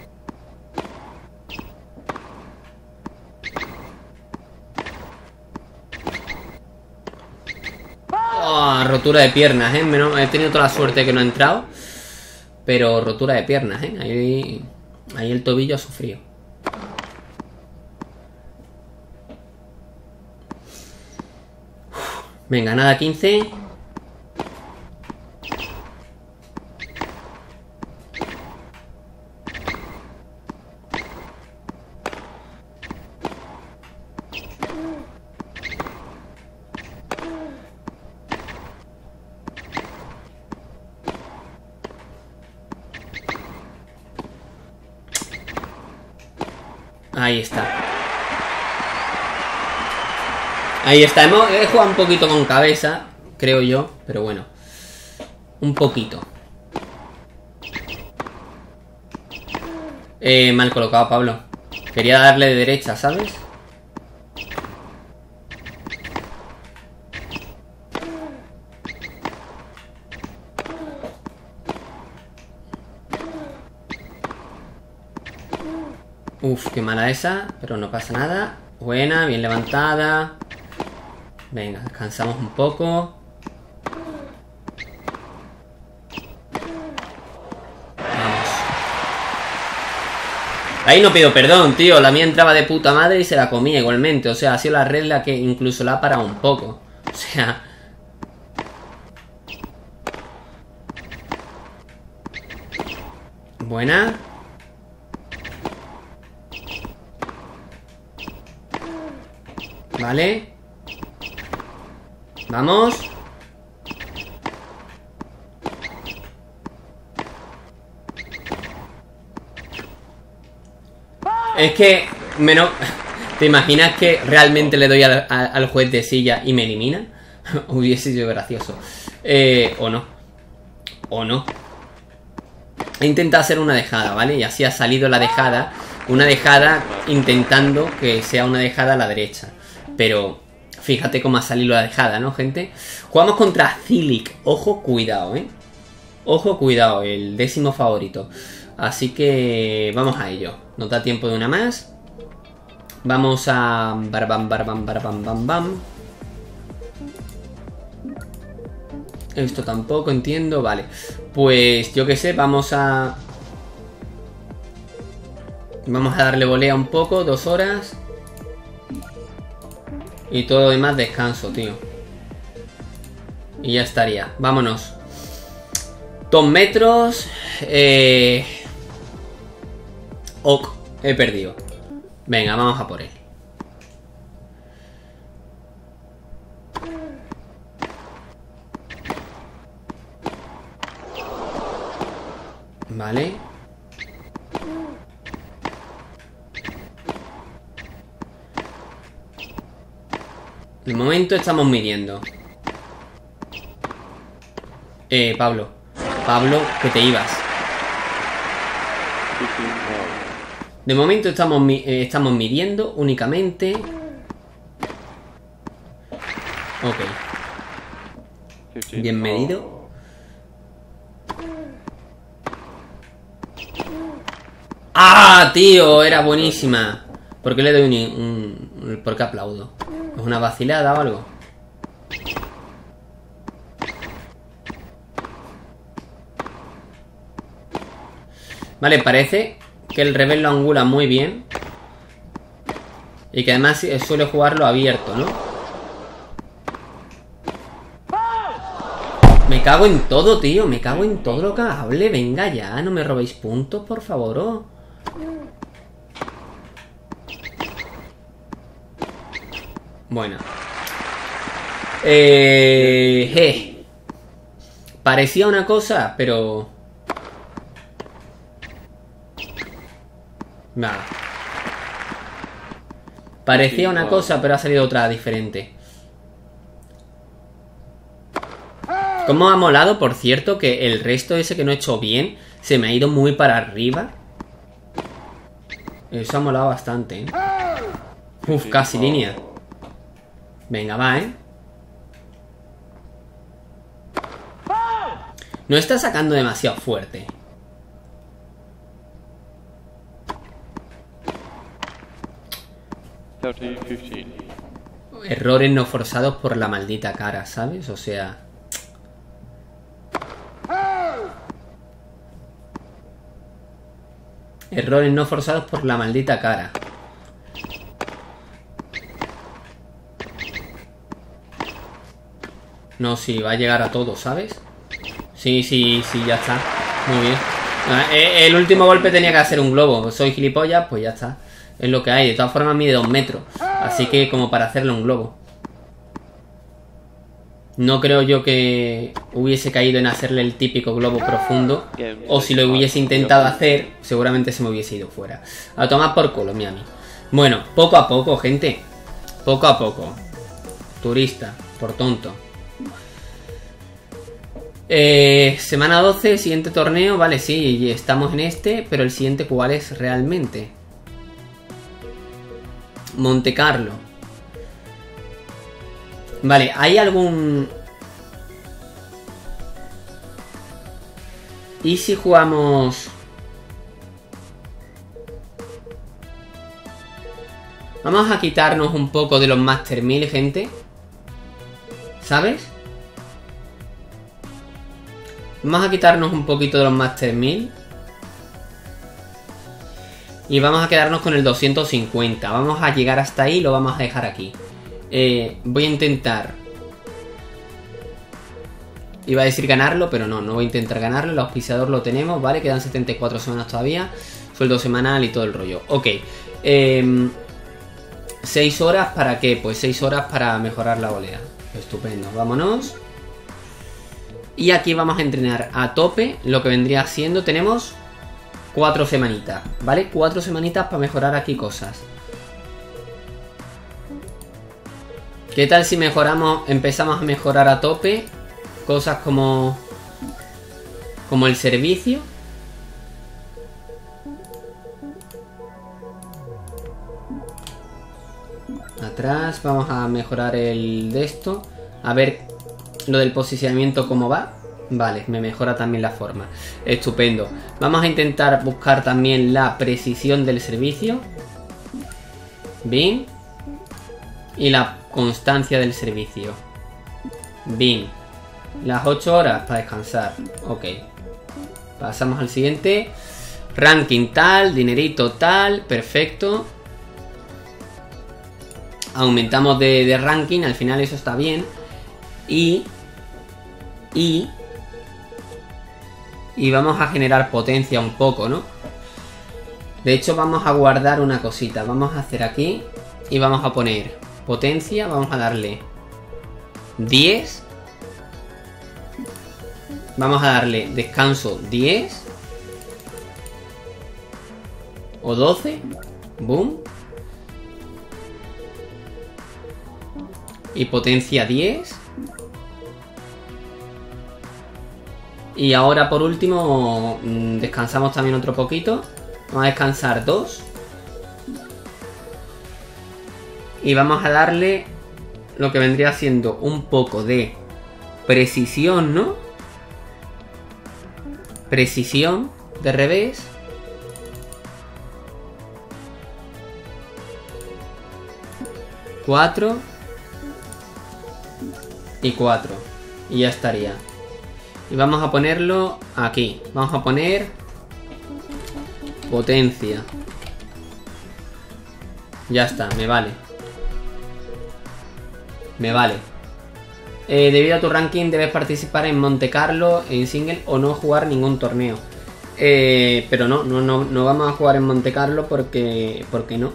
Oh, rotura de piernas, he tenido toda la suerte que no ha entrado. Pero rotura de piernas, ahí el tobillo ha sufrido. Venga, nada, 15. Ahí está. Ahí está. He jugado un poquito con cabeza, creo yo, pero bueno. Un poquito. Mal colocado, Pablo. Quería darle de derecha, ¿sabes? Uf, qué mala esa, pero no pasa nada. Buena, bien levantada. Venga, descansamos un poco. Vamos. Ahí no pido perdón, tío. La mía entraba de puta madre y se la comía igualmente. O sea, ha sido la red la que incluso la ha parado un poco. O sea... Buena. Vale. Vamos. Es que... ¿Te imaginas que realmente le doy al juez de silla y me elimina? Hubiese sido gracioso. O no. O no. He intentado hacer una dejada, ¿vale? Y así ha salido la dejada. Una dejada intentando que sea una dejada a la derecha. Pero fíjate cómo ha salido la dejada, ¿no, gente? Jugamos contra Zilic. Ojo, cuidado, ¿eh? Ojo, cuidado, el 10º favorito. Así que vamos a ello. Nos da tiempo de una más. Vamos a... Barbam, barbam, barbam, bam, bam. Esto tampoco entiendo, vale. Pues yo qué sé, vamos a darle volea un poco, 2 horas. Y todo lo demás descanso, tío. Y ya estaría, vámonos. 2 metros. Ok, he perdido. Venga, vamos a por él. Vale. De momento estamos midiendo. Pablo. Pablo, que te ibas. De momento estamos midiendo únicamente. Ok. Bien medido. ¡Ah, tío! Era buenísima. ¿Por qué le doy ¿por qué aplaudo? ¿Es una vacilada o algo? Vale, parece que el revés lo angula muy bien. Y que además suele jugarlo abierto, ¿no? Me cago en todo, tío. Me cago en todo lo que hable. Venga ya, no me robéis puntos, por favor. Oh. Bueno. Parecía una cosa, pero... Nada. Parecía una cosa, pero ha salido otra diferente. Como ha molado, por cierto, que el resto ese que no he hecho bien se me ha ido muy para arriba. Eso ha molado bastante, ¿eh? Uf, casi línea. Venga, va, ¿eh? No está sacando demasiado fuerte. Errores no forzados por la maldita cara, ¿sabes? O sea... Errores no forzados por la maldita cara. No, sí, va a llegar a todo, ¿sabes? Sí, ya está. Muy bien. El último golpe tenía que hacer un globo. Soy gilipollas, pues ya está. Es lo que hay. De todas formas mide 2 metros. Así que como para hacerle un globo. No creo yo que hubiese caído en hacerle el típico globo profundo. O si lo hubiese intentado hacer, seguramente se me hubiese ido fuera. A tomar por culo, Miami. Bueno, poco a poco, gente. Poco a poco. Turista, por tonto. Semana 12, siguiente torneo. Vale, sí, estamos en este. Pero el siguiente, ¿cuál es realmente? Monte Carlo. Vale, ¿hay algún...? ¿Y si jugamos...? Vamos a quitarnos un poco de los Master 1000, gente. ¿Sabes? Vamos a quitarnos un poquito de los Master 1000. Y vamos a quedarnos con el 250. Vamos a llegar hasta ahí y lo vamos a dejar aquí. Voy a intentar... Iba a decir ganarlo, pero no voy a intentar ganarlo. El auspiciador lo tenemos, ¿vale? Quedan 74 semanas todavía. Sueldo semanal y todo el rollo. Ok. 6 horas, ¿para qué? Pues 6 horas para mejorar la volea. Estupendo, vámonos. Y aquí vamos a entrenar a tope. Lo que vendría siendo, tenemos 4 semanitas, ¿vale? 4 semanitas para mejorar aquí cosas. ¿Qué tal si empezamos a mejorar a tope cosas como el servicio? Atrás, vamos a mejorar el de esto. A ver lo del posicionamiento cómo va. Vale, me mejora también la forma. Estupendo. Vamos a intentar buscar también la precisión del servicio. Bien. Y la constancia del servicio. Bien. Las 8 horas para descansar. Ok. Pasamos al siguiente. Ranking tal, dinerito tal. Perfecto. Aumentamos de ranking. Al final eso está bien. Y vamos a generar potencia un poco, ¿no? De hecho vamos a guardar una cosita. Vamos a hacer aquí y vamos a poner potencia. Vamos a darle 10. Vamos a darle descanso 10 o 12. Boom. Y potencia 10. Y ahora por último descansamos también otro poquito. Vamos a descansar 2. Y vamos a darle lo que vendría siendo un poco de precisión, ¿no? Precisión de revés. Cuatro. Y 4. Y ya estaría. Y vamos a ponerlo aquí. Vamos a poner potencia. Ya está, me vale. Me vale. Debido a tu ranking debes participar en Monte Carlo en single o no jugar ningún torneo. Pero no vamos a jugar en Monte Carlo porque no.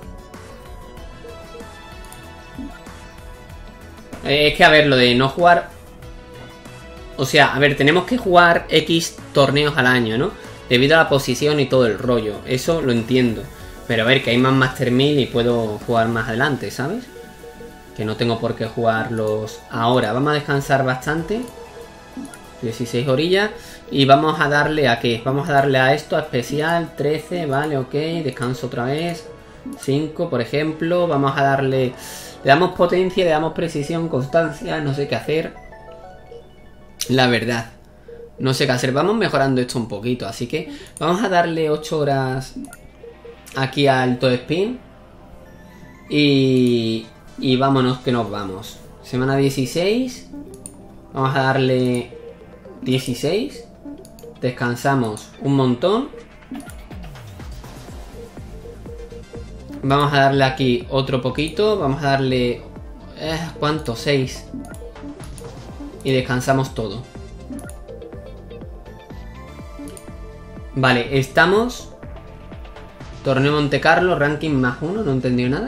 Es que a ver, lo de no jugar... O sea, a ver, tenemos que jugar X torneos al año, ¿no? Debido a la posición y todo el rollo. Eso lo entiendo. Pero a ver, que hay más Master 1000 y puedo jugar más adelante, ¿sabes? Que no tengo por qué jugarlos ahora. Vamos a descansar bastante. 16 orillas. Y vamos a darle a qué. Vamos a darle a esto, a especial. 13, vale, ok. Descanso otra vez. 5, por ejemplo. Vamos a darle... Le damos potencia, le damos precisión, constancia. No sé qué hacer. La verdad. No sé qué hacer. Vamos mejorando esto un poquito. Así que vamos a darle 8 horas aquí al Toe Spin. Y vámonos que nos vamos. Semana 16. Vamos a darle 16. Descansamos un montón. Vamos a darle aquí otro poquito. Vamos a darle... ¿cuánto? 6. Y descansamos todo. Vale, estamos... Torneo Monte Carlo, ranking +1. No he entendido nada.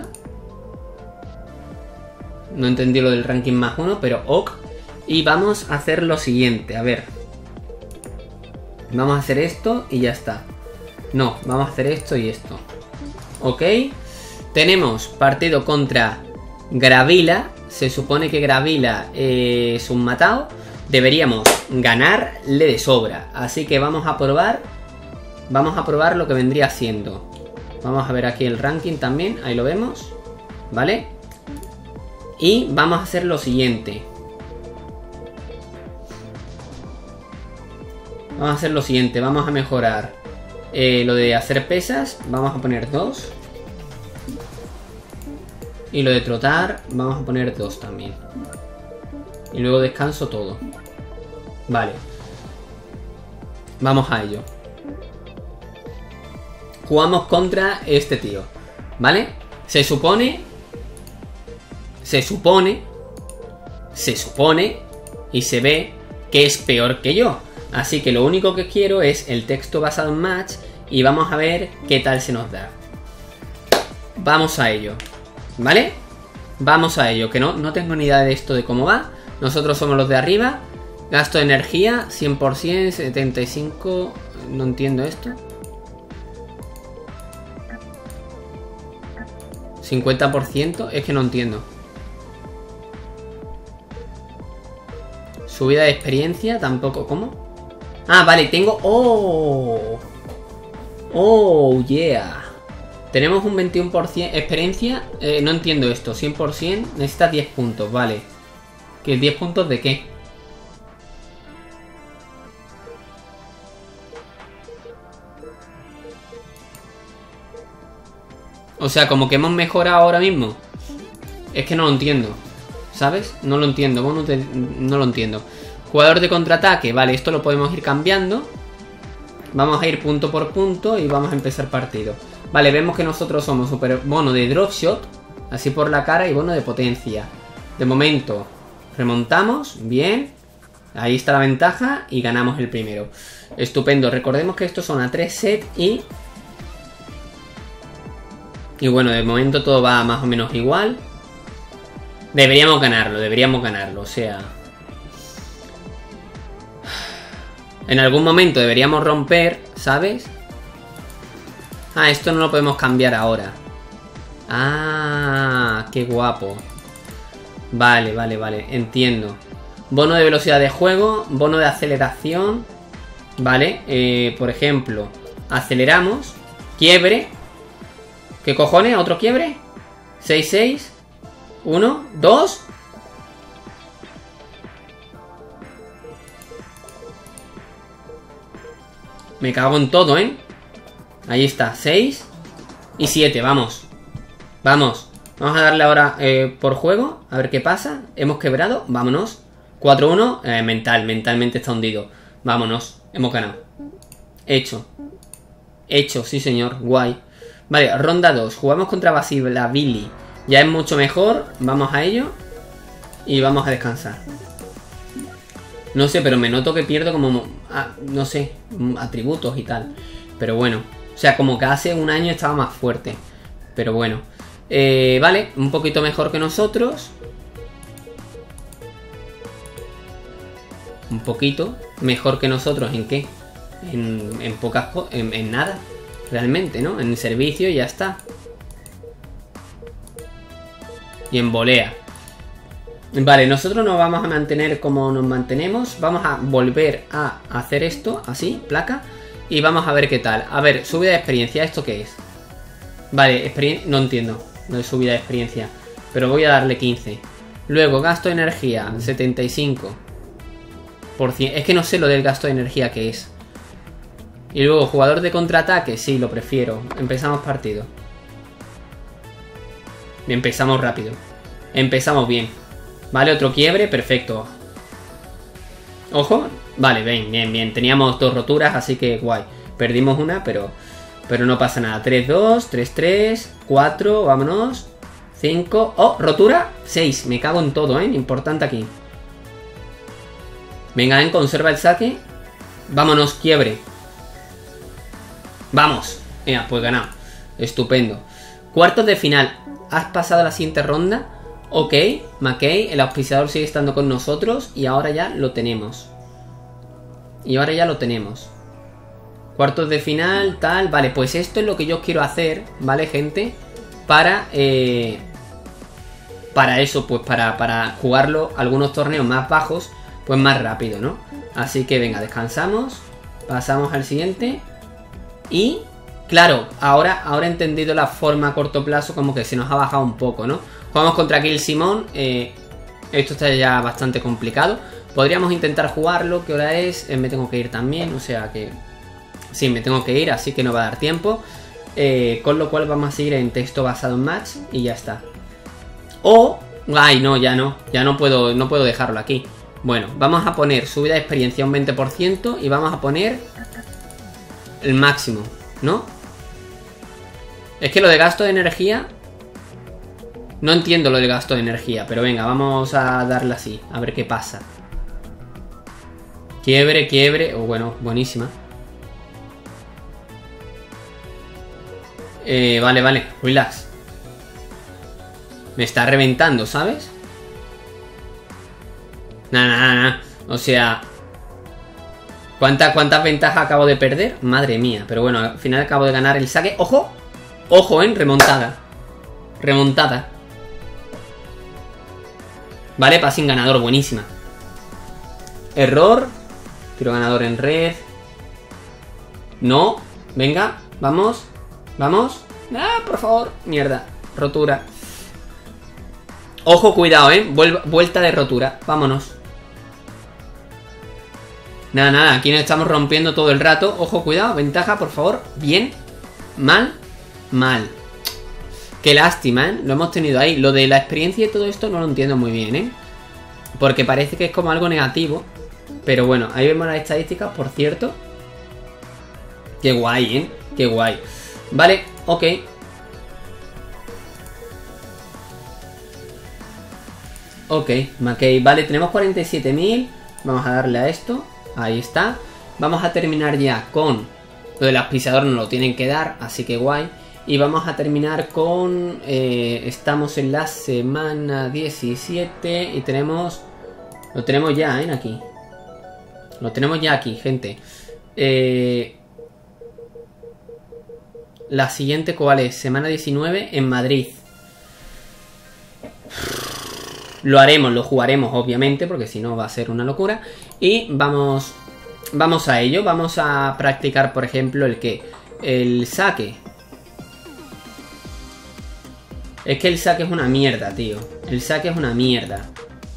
No entendí lo del ranking +1, pero ok. Y vamos a hacer lo siguiente, a ver. Vamos a hacer esto y ya está. No, vamos a hacer esto y esto. Ok. Tenemos partido contra Gravila. Se supone que Gravila es un matado. Deberíamos ganarle de sobra. Así que vamos a probar. Vamos a probar lo que vendría siendo. Vamos a ver aquí el ranking también. Ahí lo vemos. ¿Vale? Y vamos a hacer lo siguiente. Vamos a hacer lo siguiente. Vamos a mejorar lo de hacer pesas. Vamos a poner 2. Y lo de trotar vamos a poner 2 también. Y luego descanso todo. Vale. Vamos a ello. Jugamos contra este tío. ¿Vale? Se supone y se ve que es peor que yo. Así que lo único que quiero es el texto basado en match. Y vamos a ver qué tal se nos da. Vamos a ello. ¿Vale? Vamos a ello. Que no tengo ni idea de esto de cómo va. Nosotros somos los de arriba. Gasto de energía 100%, 75. No entiendo esto. 50%, es que no entiendo. Subida de experiencia, tampoco. ¿Cómo? Ah, vale, tengo... ¡Oh! ¡Oh, yeah! Tenemos un 21% experiencia. No entiendo esto. 100%, necesitas 10 puntos, vale. ¿Qué 10 puntos de qué? O sea, como que hemos mejorado ahora mismo. Es que no lo entiendo, ¿sabes? No lo entiendo, no lo entiendo. Jugador de contraataque, vale, esto lo podemos ir cambiando. Vamos a ir punto por punto y vamos a empezar partido. Vale, vemos que nosotros somos super bono de drop shot, así por la cara, y bono de potencia. De momento, remontamos, bien. Ahí está la ventaja y ganamos el primero. Estupendo, recordemos que estos son a 3 sets y bueno, de momento todo va más o menos igual. Deberíamos ganarlo, o sea... En algún momento deberíamos romper, ¿sabes? Ah, esto no lo podemos cambiar ahora. Ah, qué guapo. Vale, entiendo. Bono de velocidad de juego, bono de aceleración. Vale, por ejemplo, aceleramos. Quiebre. ¿Qué cojones? ¿Otro quiebre? 6-6. 1, 2. Me cago en todo, ¿eh? Ahí está, 6 y 7, vamos. Vamos a darle ahora por juego. A ver qué pasa. Hemos quebrado, vámonos. 4-1, mentalmente está hundido. Vámonos, hemos ganado. Hecho, sí señor, guay. Vale, ronda 2, jugamos contra Basilavili. Ya es mucho mejor, vamos a ello. Y vamos a descansar. No sé, pero me noto que pierdo como... no sé, atributos y tal. Pero bueno, o sea, como que hace un año estaba más fuerte. Pero bueno, vale, un poquito mejor que nosotros. Un poquito mejor que nosotros, ¿en qué? En pocas cosas, en nada. Realmente, ¿no? En servicio y ya está. Y en volea. Vale, nosotros nos vamos a mantener como nos mantenemos. Vamos a volver a hacer esto, así, placa. Y vamos a ver qué tal. A ver, subida de experiencia, ¿esto qué es? Vale, no entiendo. No es subida de experiencia. Pero voy a darle 15. Luego, gasto de energía, 75. Es que no sé lo del gasto de energía que es. Y luego, jugador de contraataque, sí, lo prefiero. Empezamos partido. Empezamos rápido. Empezamos bien. Vale, otro quiebre, perfecto. Ojo, vale, bien, bien, bien. Teníamos 2 roturas, así que guay. Perdimos una, pero no pasa nada. 3-2, 3-3, 4, vámonos. 5, oh, rotura, 6. Me cago en todo, importante aquí. Venga, conserva el saque. Vámonos, quiebre. Vamos. Mira, pues ganado. Estupendo. Cuartos de final. Has pasado a la siguiente ronda. Ok, McKay, el auspiciador sigue estando con nosotros. Y ahora ya lo tenemos. Cuartos de final, tal. Vale, pues esto es lo que yo quiero hacer, ¿vale, gente? Para eso, pues para jugarlo algunos torneos más bajos, pues más rápido, ¿no? Así que venga, descansamos. Pasamos al siguiente. Y, claro, ahora he entendido la forma a corto plazo, como que se nos ha bajado un poco, ¿no? Jugamos contra Kill Simón. Esto está ya bastante complicado. Podríamos intentar jugarlo. ¿Qué hora es? Me tengo que ir también, o sea que... Sí, me tengo que ir, así que no va a dar tiempo. Con lo cual vamos a seguir en texto basado en match y ya está. O... Ay, no, ya no puedo dejarlo aquí. Bueno, vamos a poner subida de experiencia un 20% y vamos a poner el máximo, ¿no? Es que lo de gasto de energía... No entiendo lo del gasto de energía, pero venga, vamos a darle así, a ver qué pasa. Quiebre, bueno, buenísima. Vale, relax. Me está reventando, ¿sabes? Nah. O sea... ¿Cuántas ventajas acabo de perder? Madre mía, pero bueno, al final acabo de ganar el saque. ¡Ojo! ¡Ojo, remontada! Remontada. Vale, passing ganador, buenísima. Error. Tiro ganador en red. No. Venga, vamos. Vamos. Ah, por favor. Mierda. Rotura. Ojo, cuidado, vuelta de rotura. Vámonos. Nada. Aquí nos estamos rompiendo todo el rato. Ojo, cuidado. Ventaja, por favor. Bien. Mal. Qué lástima, Lo hemos tenido ahí. Lo de la experiencia y todo esto no lo entiendo muy bien, Porque parece que es como algo negativo. Pero bueno, ahí vemos las estadísticas, por cierto. Qué guay, Qué guay. Vale, ok. Ok, McKay. Vale, tenemos 47.000. Vamos a darle a esto. Ahí está. Vamos a terminar ya con... Lo del auspiciador nos lo tienen que dar, así que guay. Y vamos a terminar con... estamos en la semana 17 y tenemos... Lo tenemos ya, aquí. Lo tenemos ya aquí, gente. La siguiente, ¿cuál es? Semana 19 en Madrid. Lo haremos, lo jugaremos, obviamente, porque si no va a ser una locura. Y vamos a ello. Vamos a practicar, por ejemplo, el saque. Es que el saque es una mierda, tío. El saque es una mierda.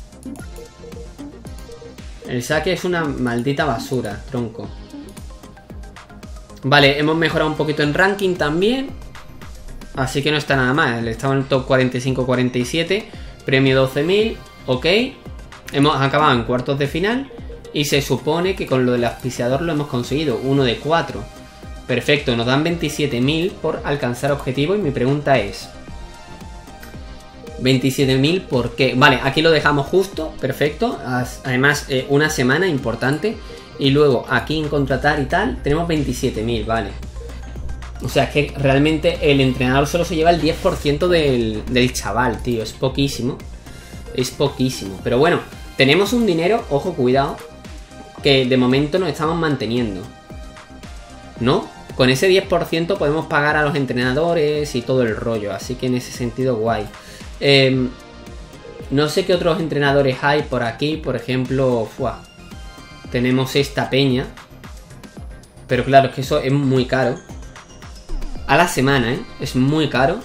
El saque es una maldita basura, tronco. Vale, hemos mejorado un poquito en ranking también. Así que no está nada mal. Estamos en el top 45-47. Premio 12.000. Ok. Hemos acabado en cuartos de final. Y se supone que con lo del auspiciador lo hemos conseguido. 1 de 4. Perfecto, nos dan 27.000 por alcanzar objetivo. Y mi pregunta es... 27.000, ¿por qué? Vale, aquí lo dejamos justo, perfecto. Además, una semana importante. Y luego aquí en contratar y tal, tenemos 27.000, vale. O sea, es que realmente el entrenador solo se lleva el 10% del chaval, tío. Es poquísimo. Es poquísimo. Pero bueno, tenemos un dinero, ojo, cuidado, que de momento nos estamos manteniendo, ¿no? Con ese 10% podemos pagar a los entrenadores y todo el rollo. Así que en ese sentido, guay. No sé qué otros entrenadores hay por aquí. Por ejemplo, tenemos esta peña. Pero claro, es que eso es muy caro. A la semana, es muy caro.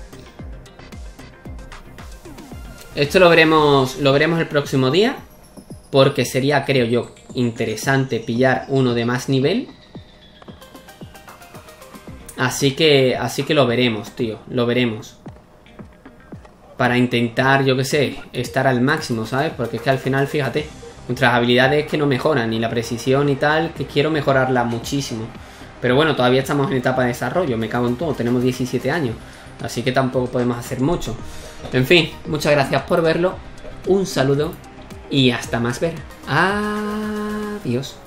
Esto lo veremos el próximo día. porque sería, creo yo, interesante pillar uno de más nivel. Así que lo veremos, tío, lo veremos. Para intentar, yo qué sé, estar al máximo, ¿sabes? Porque es que al final, fíjate, nuestras habilidades que no mejoran, ni la precisión y tal, que quiero mejorarla muchísimo. Pero bueno, todavía estamos en etapa de desarrollo, me cago en todo, tenemos 17 años. Así que tampoco podemos hacer mucho. En fin, muchas gracias por verlo. Un saludo y hasta más ver. Adiós.